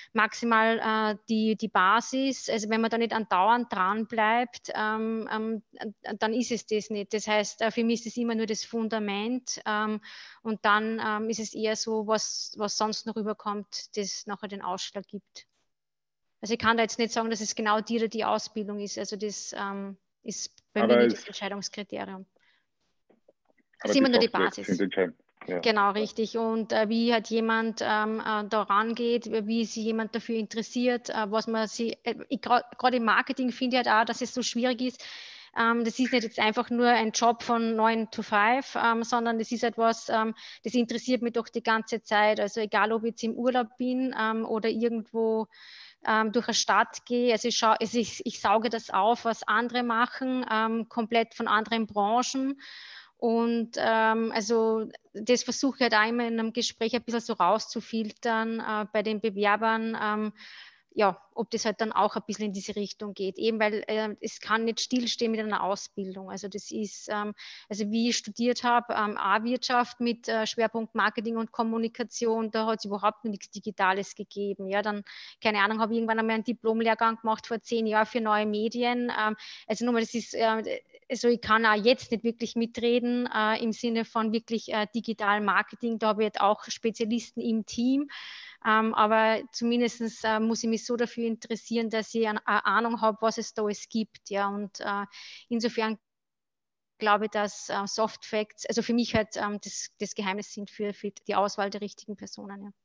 maximal die Basis. Also wenn man da nicht andauernd dran bleibt, dann ist es das nicht. Das heißt, für mich ist es immer nur das Fundament und dann ist es eher so, was sonst noch rüberkommt, das nachher den Ausschlag gibt. Also ich kann da jetzt nicht sagen, dass es genau die oder die Ausbildung ist. Also das ist bei mir nicht das Entscheidungskriterium. Das ist immer nur die Basis. Ja. Genau, richtig. Und wie halt jemand da rangeht, wie sich jemand dafür interessiert, was man sie, gerade im Marketing finde ich halt auch, dass es so schwierig ist. Das ist nicht jetzt einfach nur ein Job von 9 to 5, sondern das ist etwas, das interessiert mich doch die ganze Zeit. Also egal, ob ich jetzt im Urlaub bin oder irgendwo durch eine Stadt gehe. Also ich sauge das auf, was andere machen, komplett von anderen Branchen. Und also das versuche ich halt auch immer in einem Gespräch ein bisschen so rauszufiltern bei den Bewerbern, ja, ob das halt dann auch ein bisschen in diese Richtung geht. Eben, weil es kann nicht stillstehen mit einer Ausbildung. Also das ist, also wie ich studiert habe, A-Wirtschaft mit Schwerpunkt Marketing und Kommunikation, da hat es überhaupt nichts Digitales gegeben. Ja, dann, keine Ahnung, habe ich irgendwann einmal einen Diplomlehrgang gemacht vor 10 Jahren für neue Medien. Also nochmal, das ist, also ich kann auch jetzt nicht wirklich mitreden im Sinne von wirklich digitalem Marketing. Da habe ich jetzt auch Spezialisten im Team. Aber zumindest muss ich mich so dafür interessieren, dass ich eine Ahnung habe, was es da alles gibt. Ja? Und insofern glaube ich, dass Soft Facts, also für mich halt das Geheimnis sind für die Auswahl der richtigen Personen. Ja.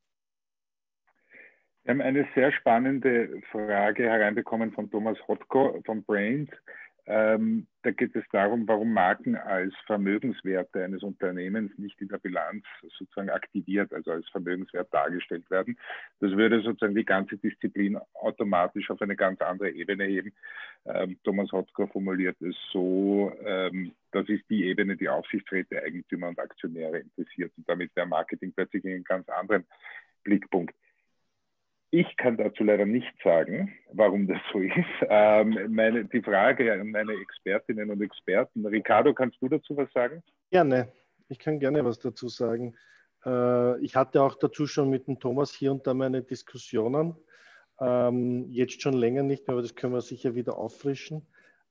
Wir haben eine sehr spannende Frage hereinbekommen von Thomas Hotko von Brains. Da geht es darum, warum Marken als Vermögenswerte eines Unternehmens nicht in der Bilanz sozusagen aktiviert, also als Vermögenswert dargestellt werden. Das würde sozusagen die ganze Disziplin automatisch auf eine ganz andere Ebene heben. Thomas Hotko formuliert es so, das ist die Ebene, die Aufsichtsräte, Eigentümer und Aktionäre interessiert. Und damit wäre Marketing plötzlich in einem ganz anderen Blickpunkt. Ich kann dazu leider nicht sagen, warum das so ist. Die Frage an meine Expertinnen und Experten. Ricardo, kannst du dazu was sagen? Gerne. Ich kann gerne was dazu sagen. Ich hatte auch dazu schon mit dem Thomas hier und da meine Diskussionen. Jetzt schon länger nicht mehr, aber das können wir sicher wieder auffrischen.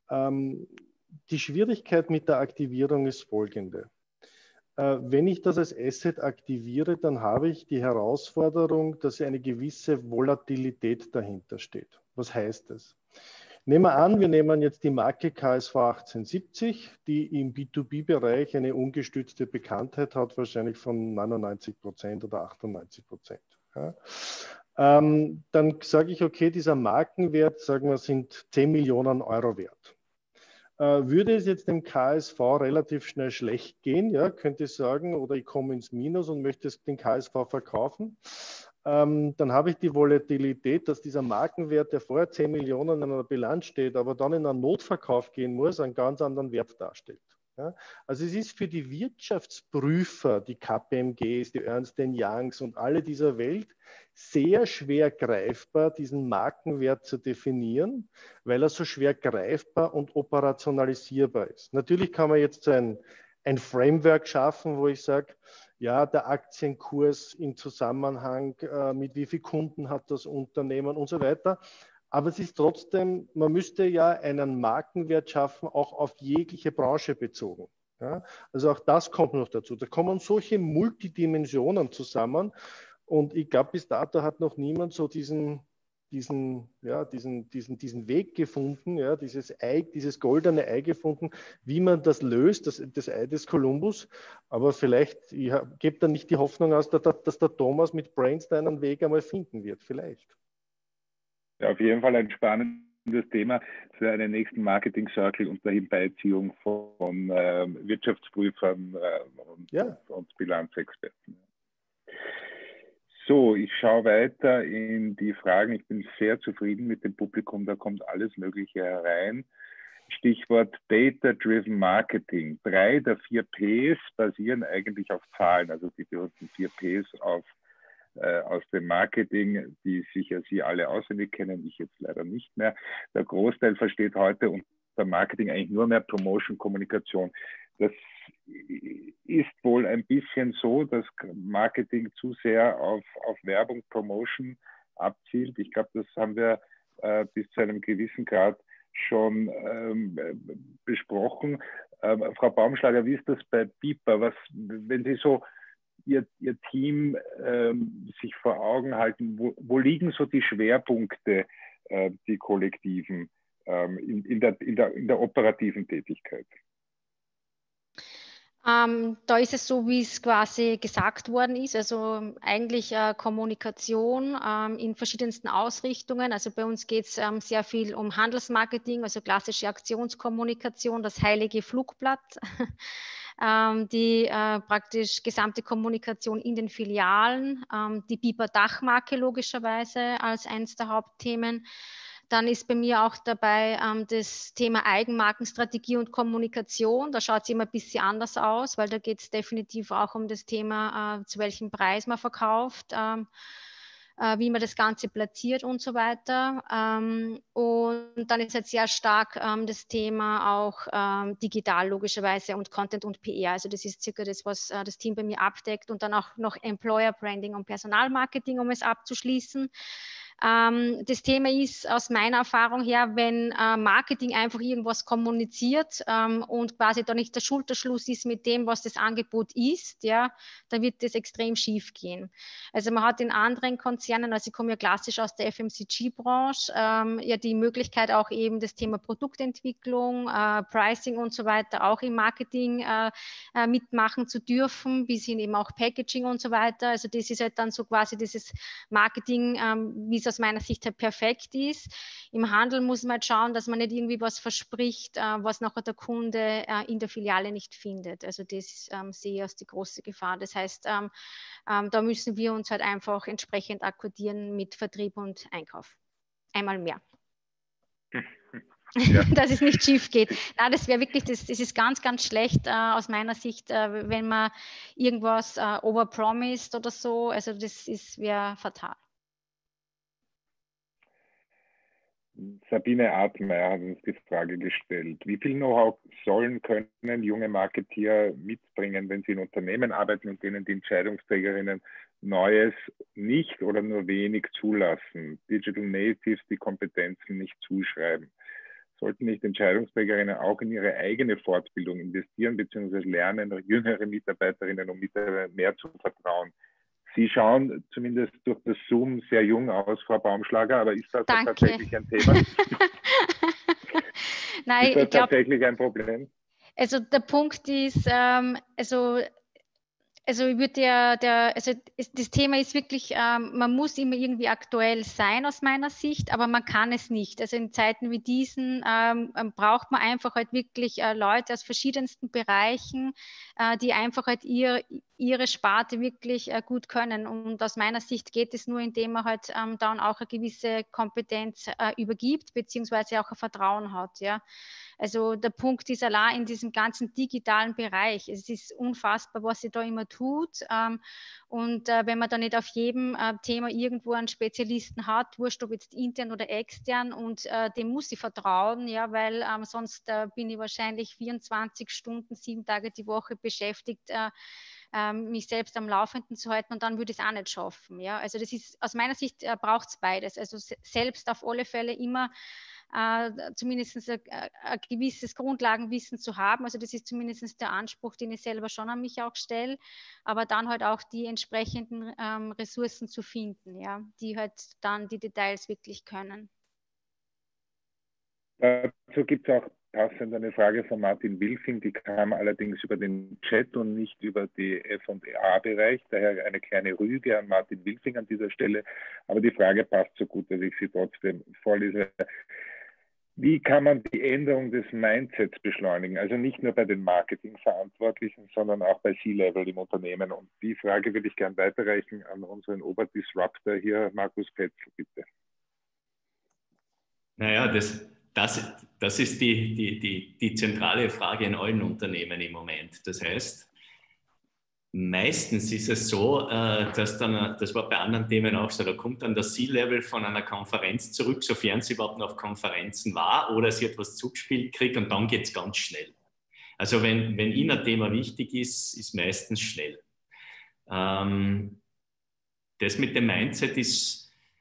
Die Schwierigkeit mit der Aktivierung ist folgende. Wenn ich das als Asset aktiviere, dann habe ich die Herausforderung, dass eine gewisse Volatilität dahinter steht. Was heißt das? Nehmen wir an, wir nehmen jetzt die Marke KSV 1870, die im B2B-Bereich eine ungestützte Bekanntheit hat, wahrscheinlich von 99% oder 98%. Ja. Dann sage ich, okay, dieser Markenwert, sagen wir, sind 10 Millionen Euro wert. Würde es jetzt dem KSV relativ schnell schlecht gehen, ja, könnte ich sagen, oder ich komme ins Minus und möchte den KSV verkaufen, dann habe ich die Volatilität, dass dieser Markenwert, der vorher 10 Millionen in einer Bilanz steht, aber dann in einen Notverkauf gehen muss, einen ganz anderen Wert darstellt. Ja, also es ist für die Wirtschaftsprüfer, die KPMGs, die Ernst & Youngs und alle dieser Welt sehr schwer greifbar, diesen Markenwert zu definieren, weil er so schwer greifbar und operationalisierbar ist. Natürlich kann man jetzt so ein Framework schaffen, wo ich sage, ja, der Aktienkurs im Zusammenhang mit wie vielen Kunden hat das Unternehmen und so weiter. Aber es ist trotzdem, man müsste ja einen Markenwert schaffen, auch auf jegliche Branche bezogen. Ja? Also auch das kommt noch dazu. Da kommen solche Multidimensionen zusammen. Und ich glaube, bis dato hat noch niemand so diesen Weg gefunden, ja, dieses goldene Ei gefunden, wie man das löst, das Ei des Kolumbus. Aber vielleicht, ich gebe da nicht die Hoffnung aus, dass der Thomas mit Brains einen Weg einmal finden wird. Vielleicht. Ja, auf jeden Fall ein spannendes Thema für einen nächsten Marketing Circle unter Hinbeiziehung von Wirtschaftsprüfern und Bilanzexperten. So, ich schaue weiter in die Fragen. Ich bin sehr zufrieden mit dem Publikum, da kommt alles Mögliche herein. Stichwort Data-Driven Marketing. 3 der 4 Ps basieren eigentlich auf Zahlen, also die berühmten 4 Ps aus dem Marketing, die sicher Sie alle auswendig kennen, ich jetzt leider nicht mehr. Der Großteil versteht heute unter Marketing eigentlich nur mehr Promotion, Kommunikation. Das ist wohl ein bisschen so, dass Marketing zu sehr auf Werbung, Promotion abzielt. Ich glaube, das haben wir bis zu einem gewissen Grad schon besprochen. Frau Baumschlager, wie ist das bei BIPA? Wenn Sie so Ihr Team sich vor Augen halten, wo liegen so die Schwerpunkte, die kollektiven, in der operativen Tätigkeit? Da ist es so, wie es quasi gesagt worden ist, also eigentlich Kommunikation in verschiedensten Ausrichtungen. Also bei uns geht es sehr viel um Handelsmarketing, also klassische Aktionskommunikation, das heilige Flugblatt, die praktisch gesamte Kommunikation in den Filialen, die BIPA-Dachmarke logischerweise als eines der Hauptthemen. Dann ist bei mir auch dabei das Thema Eigenmarkenstrategie und Kommunikation. Da schaut es immer ein bisschen anders aus, weil da geht es definitiv auch um das Thema, zu welchem Preis man verkauft, wie man das Ganze platziert und so weiter. Und dann ist jetzt sehr stark das Thema auch digital logischerweise und Content und PR. Also das ist circa das, was das Team bei mir abdeckt. Und dann auch noch Employer Branding und Personalmarketing, um es abzuschließen. Das Thema ist aus meiner Erfahrung her, wenn Marketing einfach irgendwas kommuniziert und quasi da nicht der Schulterschluss ist mit dem, was das Angebot ist, ja, dann wird das extrem schief gehen. Also man hat in anderen Konzernen, also ich komme ja klassisch aus der FMCG-Branche, ja die Möglichkeit auch eben das Thema Produktentwicklung, Pricing und so weiter auch im Marketing mitmachen zu dürfen, bis hin eben auch Packaging und so weiter. Also das ist halt dann so quasi dieses Marketing, wie es aus meiner Sicht halt perfekt ist. Im Handel muss man halt schauen, dass man nicht irgendwie was verspricht, was nachher der Kunde in der Filiale nicht findet. Also das sehe ich als die große Gefahr. Das heißt, da müssen wir uns halt einfach entsprechend akkordieren mit Vertrieb und Einkauf. Einmal mehr. Ja. Dass es nicht schief geht. Nein, das wäre wirklich, das ist ganz, ganz schlecht aus meiner Sicht, wenn man irgendwas overpromised oder so. Also das wäre fatal. Sabine Artmeier hat uns die Frage gestellt, wie viel Know-how können junge Marketeer mitbringen, wenn sie in Unternehmen arbeiten, in denen die Entscheidungsträgerinnen Neues nicht oder nur wenig zulassen, Digital Natives die Kompetenzen nicht zuschreiben? Sollten nicht Entscheidungsträgerinnen auch in ihre eigene Fortbildung investieren bzw. lernen, jüngere Mitarbeiterinnen und Mitarbeiter mehr zu vertrauen? Sie schauen zumindest durch das Zoom sehr jung aus, Frau Baumschlager, aber ist das tatsächlich ein Thema? Nein, ist das tatsächlich ein Problem? Also der Punkt ist, also ich würde das Thema ist wirklich, man muss immer irgendwie aktuell sein aus meiner Sicht, aber man kann es nicht. Also in Zeiten wie diesen braucht man einfach halt wirklich Leute aus verschiedensten Bereichen, die einfach halt ihre Sparte wirklich gut können. Und aus meiner Sicht geht es nur, indem man halt dann auch eine gewisse Kompetenz übergibt, beziehungsweise auch ein Vertrauen hat, ja. Also der Punkt ist allein in diesem ganzen digitalen Bereich. Es ist unfassbar, was sie da immer tut. Und wenn man da nicht auf jedem Thema irgendwo einen Spezialisten hat, wurscht ob jetzt intern oder extern, und dem muss ich vertrauen, ja, weil sonst bin ich wahrscheinlich 24 Stunden, 7 Tage die Woche beschäftigt, mich selbst am Laufenden zu halten, und dann würde ich es auch nicht schaffen. Ja? Also das ist, aus meiner Sicht braucht es beides. Also selbst auf alle Fälle immer zumindest ein gewisses Grundlagenwissen zu haben. Also das ist zumindest der Anspruch, den ich selber schon an mich auch stelle, aber dann halt auch die entsprechenden Ressourcen zu finden, ja, die halt dann die Details wirklich können. Dazu gibt es auch passend eine Frage von Martin Wilfing, die kam allerdings über den Chat und nicht über die F&A-Bereich, daher eine kleine Rüge an Martin Wilfing an dieser Stelle, aber die Frage passt so gut, dass ich sie trotzdem vorlese. Wie kann man die Änderung des Mindsets beschleunigen? Also nicht nur bei den Marketingverantwortlichen, sondern auch bei C-Level im Unternehmen. Und die Frage würde ich gerne weiterreichen an unseren Oberdisruptor hier, Markus Petzl, bitte. Naja, das ist die zentrale Frage in allen Unternehmen im Moment. Das heißt, meistens ist es so, dass dann, das war bei anderen Themen auch so, da kommt dann das C-Level von einer Konferenz zurück, sofern sie überhaupt noch auf Konferenzen war oder sie etwas zugespielt kriegt, und dann geht es ganz schnell. Also wenn Ihnen ein Thema wichtig ist, ist meistens schnell. Das mit dem Mindset ist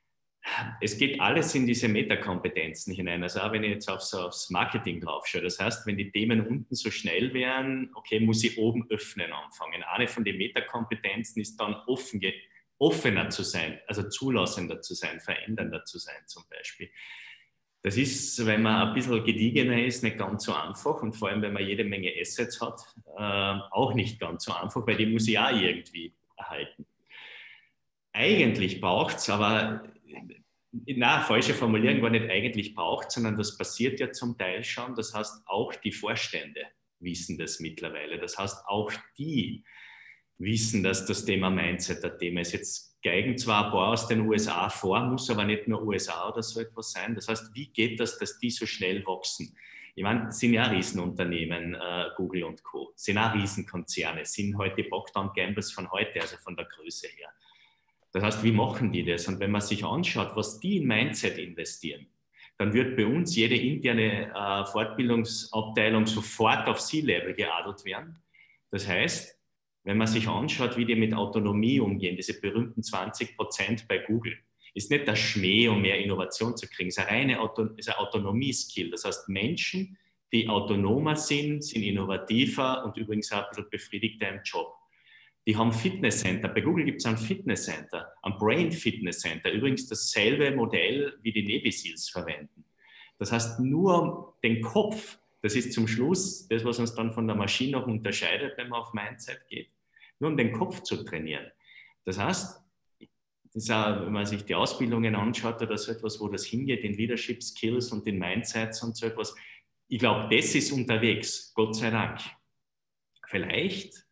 Es geht alles in diese Metakompetenzen hinein. Also auch wenn ich jetzt aufs Marketing drauf schaue. Das heißt, wenn die Themen unten so schnell wären, okay, muss ich oben öffnen anfangen. Eine von den Metakompetenzen ist dann offener zu sein, also zulassender zu sein, verändernder zu sein zum Beispiel. Das ist, wenn man ein bisschen gediegener ist, nicht ganz so einfach und vor allem, wenn man jede Menge Assets hat, auch nicht ganz so einfach, weil die muss ich auch irgendwie erhalten. Eigentlich braucht es, aber falsche Formulierung war nicht eigentlich braucht, sondern das passiert ja zum Teil schon. Das heißt, auch die Vorstände wissen das mittlerweile. Das heißt, auch die wissen, dass das Thema Mindset ein Thema ist. Jetzt geigen zwar ein paar aus den USA vor, muss aber nicht nur USA oder so etwas sein. Das heißt, wie geht das, dass die so schnell wachsen? Ich meine, sind ja Riesenunternehmen, Google und Co., sind auch Riesenkonzerne, sind heute Procter & Gamble von heute, also von der Größe her. Das heißt, wie machen die das? Und wenn man sich anschaut, was die in Mindset investieren, dann wird bei uns jede interne Fortbildungsabteilung sofort auf C-Level geadelt werden. Das heißt, wenn man sich anschaut, wie die mit Autonomie umgehen, diese berühmten 20% bei Google, ist nicht der Schmäh, um mehr Innovation zu kriegen, es ist ein Autonomie-Skill. Das heißt, Menschen, die autonomer sind innovativer und übrigens auch ein bisschen befriedigter im Job. Die haben Fitnesscenter. Bei Google gibt es ein Fitnesscenter, ein Brain Fitness Center. Übrigens dasselbe Modell, wie die Navy Seals verwenden. Das heißt, nur den Kopf, das ist zum Schluss das, was uns dann von der Maschine noch unterscheidet, wenn man auf Mindset geht, nur um den Kopf zu trainieren. Das heißt, das ist auch, wenn man sich die Ausbildungen anschaut oder so etwas, wo das hingeht, in Leadership Skills und in Mindsets und so etwas, ich glaube, das ist unterwegs, Gott sei Dank. Vielleicht,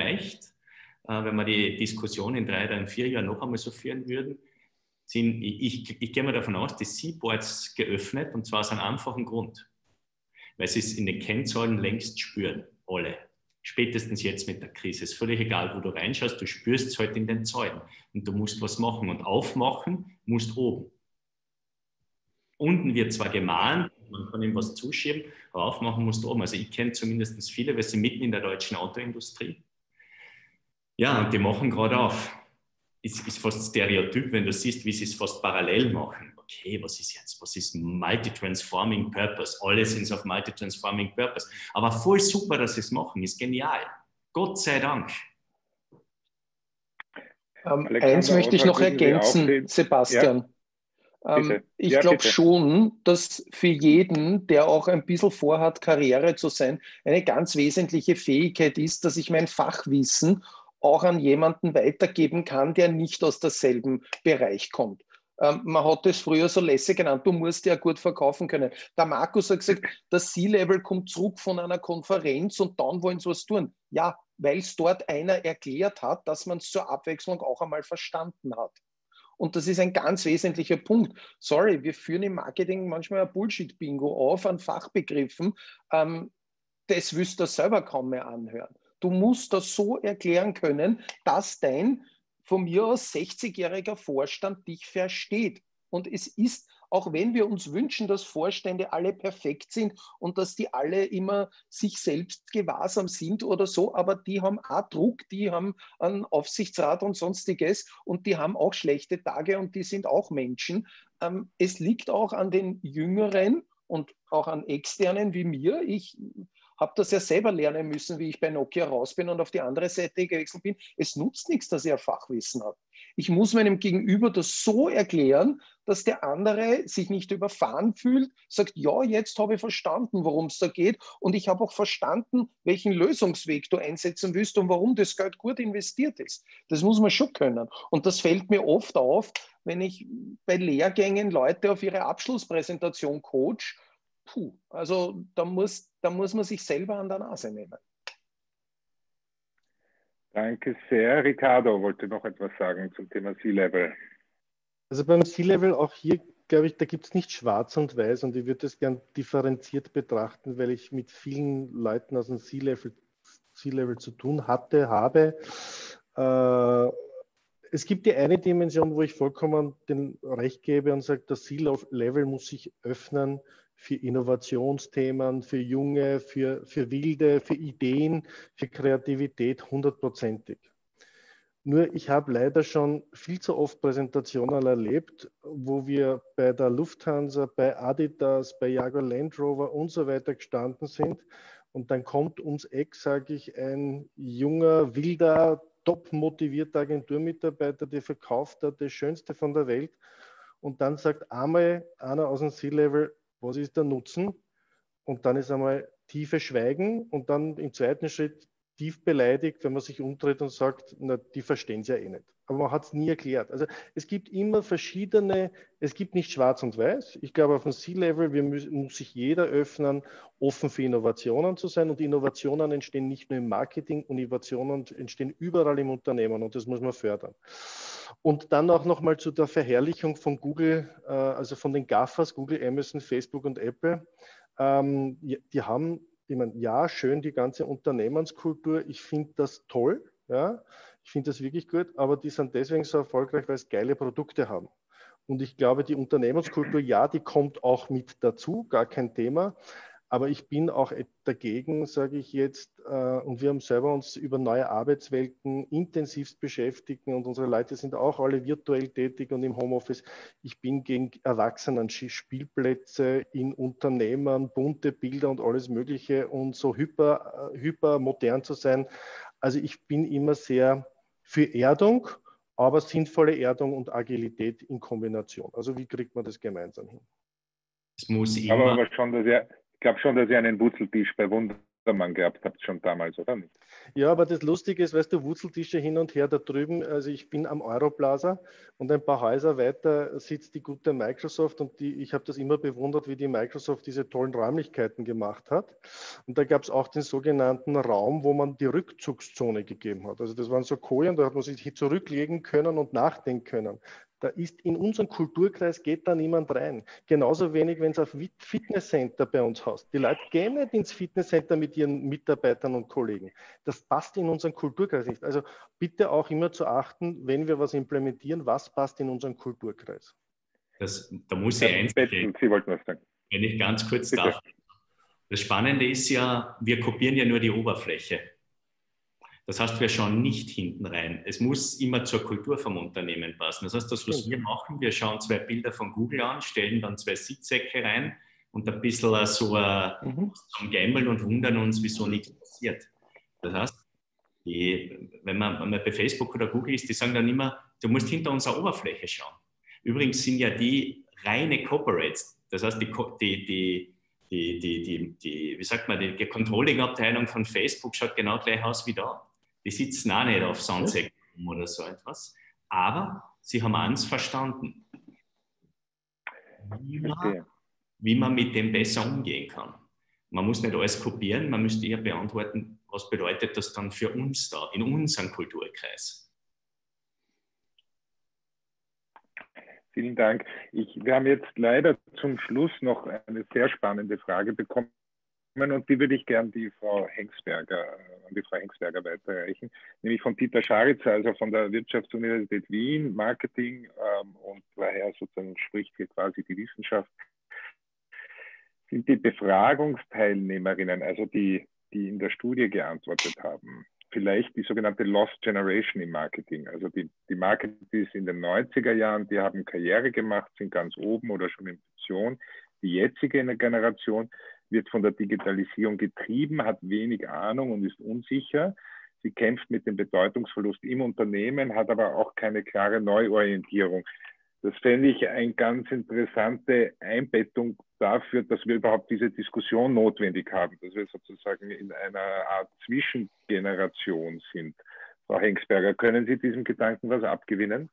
wenn wir die Diskussion in 3 oder in 4 Jahren noch einmal so führen würden, ich gehe mal davon aus, die Seaboards geöffnet, und zwar aus einem einfachen Grund. Weil sie es in den Kennzahlen längst spüren, alle. Spätestens jetzt mit der Krise. Es ist völlig egal, wo du reinschaust, du spürst es halt in den Zahlen. Und du musst was machen. Und aufmachen musst oben. Unten wird zwar gemahnt, man kann ihm was zuschieben, aber aufmachen musst du oben. Also ich kenne zumindest viele, weil sie mitten in der deutschen Autoindustrie. Ja, und die machen gerade auf. Ist fast Stereotyp, wenn du siehst, wie sie es fast parallel machen. Okay, was ist Multi-Transforming Purpose? Alle sind es auf Multi-Transforming Purpose. Aber voll super, dass sie es machen, ist genial. Gott sei Dank. Eins möchte ich noch ergänzen, Sebastian. Ja, ich glaube schon, dass für jeden, der auch ein bisschen vorhat, Karriere zu sein, eine ganz wesentliche Fähigkeit ist, dass ich mein Fachwissen auch an jemanden weitergeben kann, der nicht aus demselben Bereich kommt. Man hat es früher so lässig genannt, du musst ja gut verkaufen können. Der Markus hat gesagt, das C-Level kommt zurück von einer Konferenz und dann wollen sie was tun. Ja, weil es dort einer erklärt hat, dass man es zur Abwechslung auch einmal verstanden hat. Und das ist ein ganz wesentlicher Punkt. Sorry, wir führen im Marketing manchmal ein Bullshit-Bingo auf an Fachbegriffen. Das wirst du selber kaum mehr anhören. Du musst das so erklären können, dass dein von mir aus 60-jähriger Vorstand dich versteht. Und es ist, auch wenn wir uns wünschen, dass Vorstände alle perfekt sind und dass die alle immer sich selbst gewahrsam sind oder so, aber die haben auch Druck, die haben einen Aufsichtsrat und sonstiges und die haben auch schlechte Tage und die sind auch Menschen. Es liegt auch an den Jüngeren und auch an Externen wie mir. Ich habe das ja selber lernen müssen, wie ich bei Nokia raus bin und auf die andere Seite gewechselt bin. Es nutzt nichts, dass ich ein Fachwissen habe. Ich muss meinem Gegenüber das so erklären, dass der andere sich nicht überfahren fühlt, sagt, ja, jetzt habe ich verstanden, worum es da geht und ich habe auch verstanden, welchen Lösungsweg du einsetzen willst und warum das Geld gut investiert ist. Das muss man schon können. Und das fällt mir oft auf, wenn ich bei Lehrgängen Leute auf ihre Abschlusspräsentation coach. Also da muss man sich selber an der Nase nehmen. Danke sehr. Ricardo wollte noch etwas sagen zum Thema C-Level. Also beim C-Level auch hier, glaube ich, da gibt es nicht schwarz und weiß und ich würde das gern differenziert betrachten, weil ich mit vielen Leuten aus dem C-Level zu tun habe. Es gibt die eine Dimension, wo ich vollkommen den Recht gebe und sage, das C-Level muss sich öffnen für Innovationsthemen, für Junge, für Wilde, für Ideen, für Kreativität 100%. Nur ich habe leider schon viel zu oft Präsentationen erlebt, wo wir bei der Lufthansa, bei Adidas, bei Jaguar Land Rover und so weiter gestanden sind. Und dann kommt ums Eck, sage ich, ein junger, wilder, top motivierter Agenturmitarbeiter, der verkauft hat das Schönste von der Welt. Und dann sagt einmal einer aus dem C-Level, was ist der Nutzen? Und dann ist einmal tiefes Schweigen und dann im zweiten Schritt tief beleidigt, wenn man sich umdreht und sagt, na, die verstehen es ja eh nicht. Aber man hat es nie erklärt. Also es gibt immer verschiedene, es gibt nicht schwarz und weiß. Ich glaube, auf dem C-Level muss sich jeder öffnen, offen für Innovationen zu sein. Und Innovationen entstehen nicht nur im Marketing, Innovationen entstehen überall im Unternehmen und das muss man fördern. Und dann auch nochmal zu der Verherrlichung von Google, also von den GAFAs, Google, Amazon, Facebook und Apple. Die haben, ich meine, ja, schön die ganze Unternehmenskultur. Ich finde das toll, ja, ich finde das wirklich gut, aber die sind deswegen so erfolgreich, weil sie geile Produkte haben. Und ich glaube, die Unternehmenskultur, ja, die kommt auch mit dazu, gar kein Thema. Aber ich bin auch dagegen, sage ich jetzt, und wir haben selber uns über neue Arbeitswelten intensivst beschäftigt und unsere Leute sind auch alle virtuell tätig und im Homeoffice. Ich bin gegen Erwachsenen-Spielplätze in Unternehmen, bunte Bilder und alles Mögliche und so hyper modern zu sein. Also ich bin immer sehr für Erdung, aber sinnvolle Erdung und Agilität in Kombination. Also wie kriegt man das gemeinsam hin? Es muss immer. Aber schon, ich glaube schon, dass ihr einen Wurzeltisch bei Wundermann gehabt habt, schon damals, oder nicht? Ja, aber das Lustige ist, weißt du, Wurzeltische hin und her da drüben, also ich bin am Europlaza und ein paar Häuser weiter sitzt die gute Microsoft und ich habe das immer bewundert, wie die Microsoft diese tollen Räumlichkeiten gemacht hat. Und da gab es auch den sogenannten Raum, wo man die Rückzugszone gegeben hat. Also das waren so Kojen, da hat man sich zurücklegen können und nachdenken können. Da ist in unseren Kulturkreis geht da niemand rein. Genauso wenig, wenn es auf Fitnesscenter bei uns hast. Die Leute gehen nicht ins Fitnesscenter mit ihren Mitarbeitern und Kollegen. Das passt in unseren Kulturkreis nicht. Also bitte auch immer zu achten, wenn wir was implementieren, was passt in unseren Kulturkreis. Da muss ich eins sagen. Sie wollten was sagen. Wenn ich ganz kurz darf. Das Spannende ist ja, wir kopieren ja nur die Oberfläche. Das heißt, wir schauen nicht hinten rein. Es muss immer zur Kultur vom Unternehmen passen. Das heißt, das, was wir machen, wir schauen 2 Bilder von Google an, stellen dann 2 Sitzsäcke rein und ein bisschen so am Geimeln und wundern uns, wieso nichts passiert. Das heißt, wenn man bei Facebook oder Google ist, die sagen dann immer, du musst hinter unserer Oberfläche schauen. Übrigens sind ja die reine Corporates, das heißt, wie sagt man, die Controlling-Abteilung von Facebook schaut genau gleich aus wie da. Die sitzen auch nicht auf Sandsäcken oder so etwas. Aber sie haben eins verstanden, wie man mit dem besser umgehen kann. Man muss nicht alles kopieren, man müsste eher beantworten, was bedeutet das dann für uns da, in unserem Kulturkreis. Vielen Dank. Wir haben jetzt leider zum Schluss noch eine sehr spannende Frage bekommen und die würde ich gern an die Frau Hengsberger weiterreichen, nämlich von Peter Scharitzer, also von der Wirtschaftsuniversität Wien, Marketing und daher sozusagen spricht hier quasi die Wissenschaft. Sind die Befragungsteilnehmerinnen, also die in der Studie geantwortet haben, vielleicht die sogenannte Lost Generation im Marketing. Also die Marketeers in den 90er Jahren, die haben Karriere gemacht, sind ganz oben oder schon in Position. Die jetzige Generation wird von der Digitalisierung getrieben, hat wenig Ahnung und ist unsicher. Sie kämpft mit dem Bedeutungsverlust im Unternehmen, hat aber auch keine klare Neuorientierung. Das fände ich eine ganz interessante Einbettung dafür, dass wir überhaupt diese Diskussion notwendig haben, dass wir sozusagen in einer Art Zwischengeneration sind. Frau Hengsberger, können Sie diesem Gedanken was abgewinnen?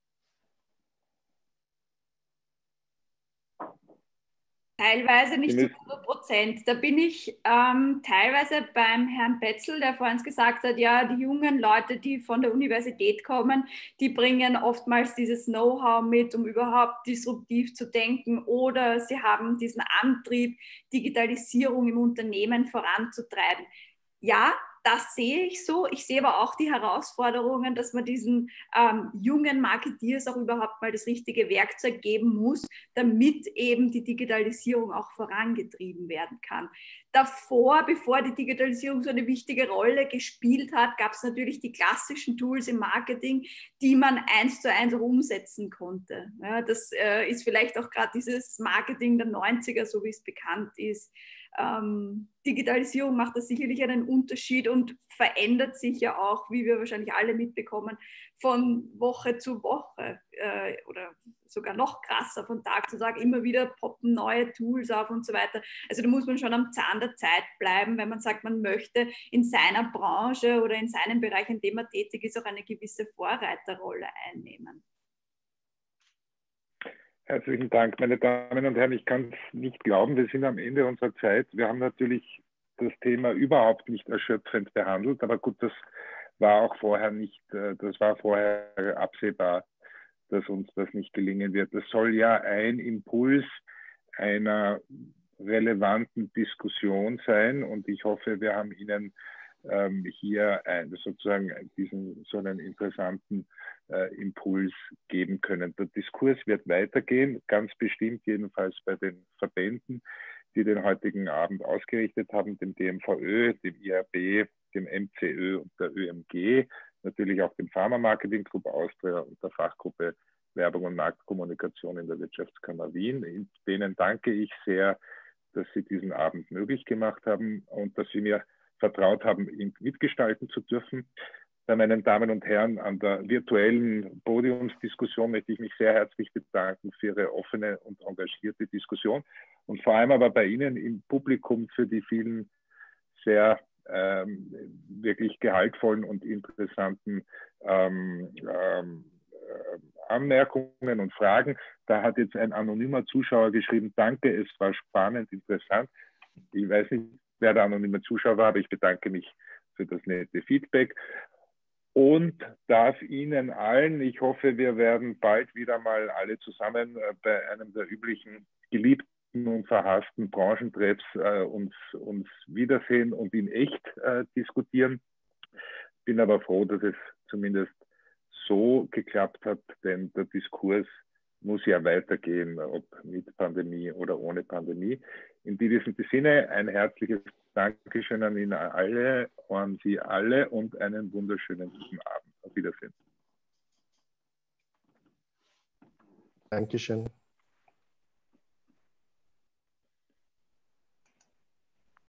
Teilweise nicht zu 100%. Da bin ich teilweise beim Herrn Betzel, der vorhin gesagt hat, ja, die jungen Leute, die von der Universität kommen, die bringen oftmals dieses Know-how mit, um überhaupt disruptiv zu denken, oder sie haben diesen Antrieb, Digitalisierung im Unternehmen voranzutreiben. Ja, das sehe ich so. Ich sehe aber auch die Herausforderungen, dass man diesen jungen Marketeers auch überhaupt mal das richtige Werkzeug geben muss, damit eben die Digitalisierung auch vorangetrieben werden kann. Davor, bevor die Digitalisierung so eine wichtige Rolle gespielt hat, gab es natürlich die klassischen Tools im Marketing, die man 1:1 auch umsetzen konnte. Ja, das ist vielleicht auch gerade dieses Marketing der 90er, so wie es bekannt ist. Digitalisierung macht da sicherlich einen Unterschied und verändert sich ja auch, wie wir wahrscheinlich alle mitbekommen, von Woche zu Woche oder sogar noch krasser, von Tag zu Tag. Immer wieder poppen neue Tools auf und so weiter. Also da muss man schon am Zahn der Zeit bleiben, wenn man sagt, man möchte in seiner Branche oder in seinem Bereich, in dem man tätig ist, auch eine gewisse Vorreiterrolle einnehmen. Herzlichen Dank, meine Damen und Herren. Ich kann es nicht glauben, wir sind am Ende unserer Zeit. Wir haben natürlich das Thema überhaupt nicht erschöpfend behandelt, aber gut, das war auch vorher nicht, das war vorher absehbar, dass uns das nicht gelingen wird. Das soll ja ein Impuls einer relevanten Diskussion sein und ich hoffe, wir haben Ihnen hier sozusagen so einen interessanten Impuls geben können. Der Diskurs wird weitergehen, ganz bestimmt jedenfalls bei den Verbänden, die den heutigen Abend ausgerichtet haben, dem DMVÖ, dem IAB, dem MCÖ und der ÖMG, natürlich auch dem Pharma Marketing Group Austria und der Fachgruppe Werbung und Marktkommunikation in der Wirtschaftskammer Wien. Denen danke ich sehr, dass Sie diesen Abend möglich gemacht haben und dass Sie mir vertraut haben, ihn mitgestalten zu dürfen. Bei meinen Damen und Herren an der virtuellen Podiumsdiskussion möchte ich mich sehr herzlich bedanken für Ihre offene und engagierte Diskussion und vor allem aber bei Ihnen im Publikum für die vielen sehr wirklich gehaltvollen und interessanten Anmerkungen und Fragen. Da hat jetzt ein anonymer Zuschauer geschrieben, danke, es war spannend, interessant. Ich weiß nicht, wer der anonyme Zuschauer war, aber ich bedanke mich für das nette Feedback und darf Ihnen allen, ich hoffe, wir werden bald wieder mal alle zusammen bei einem der üblichen geliebten und verhassten Branchentreffs uns wiedersehen und in echt diskutieren. Bin aber froh, dass es zumindest so geklappt hat, denn der Diskurs muss ja weitergehen, ob mit Pandemie oder ohne Pandemie. In diesem Sinne ein herzliches Dankeschön an Ihnen alle, an Sie alle und einen wunderschönen guten Abend. Auf Wiedersehen. Dankeschön.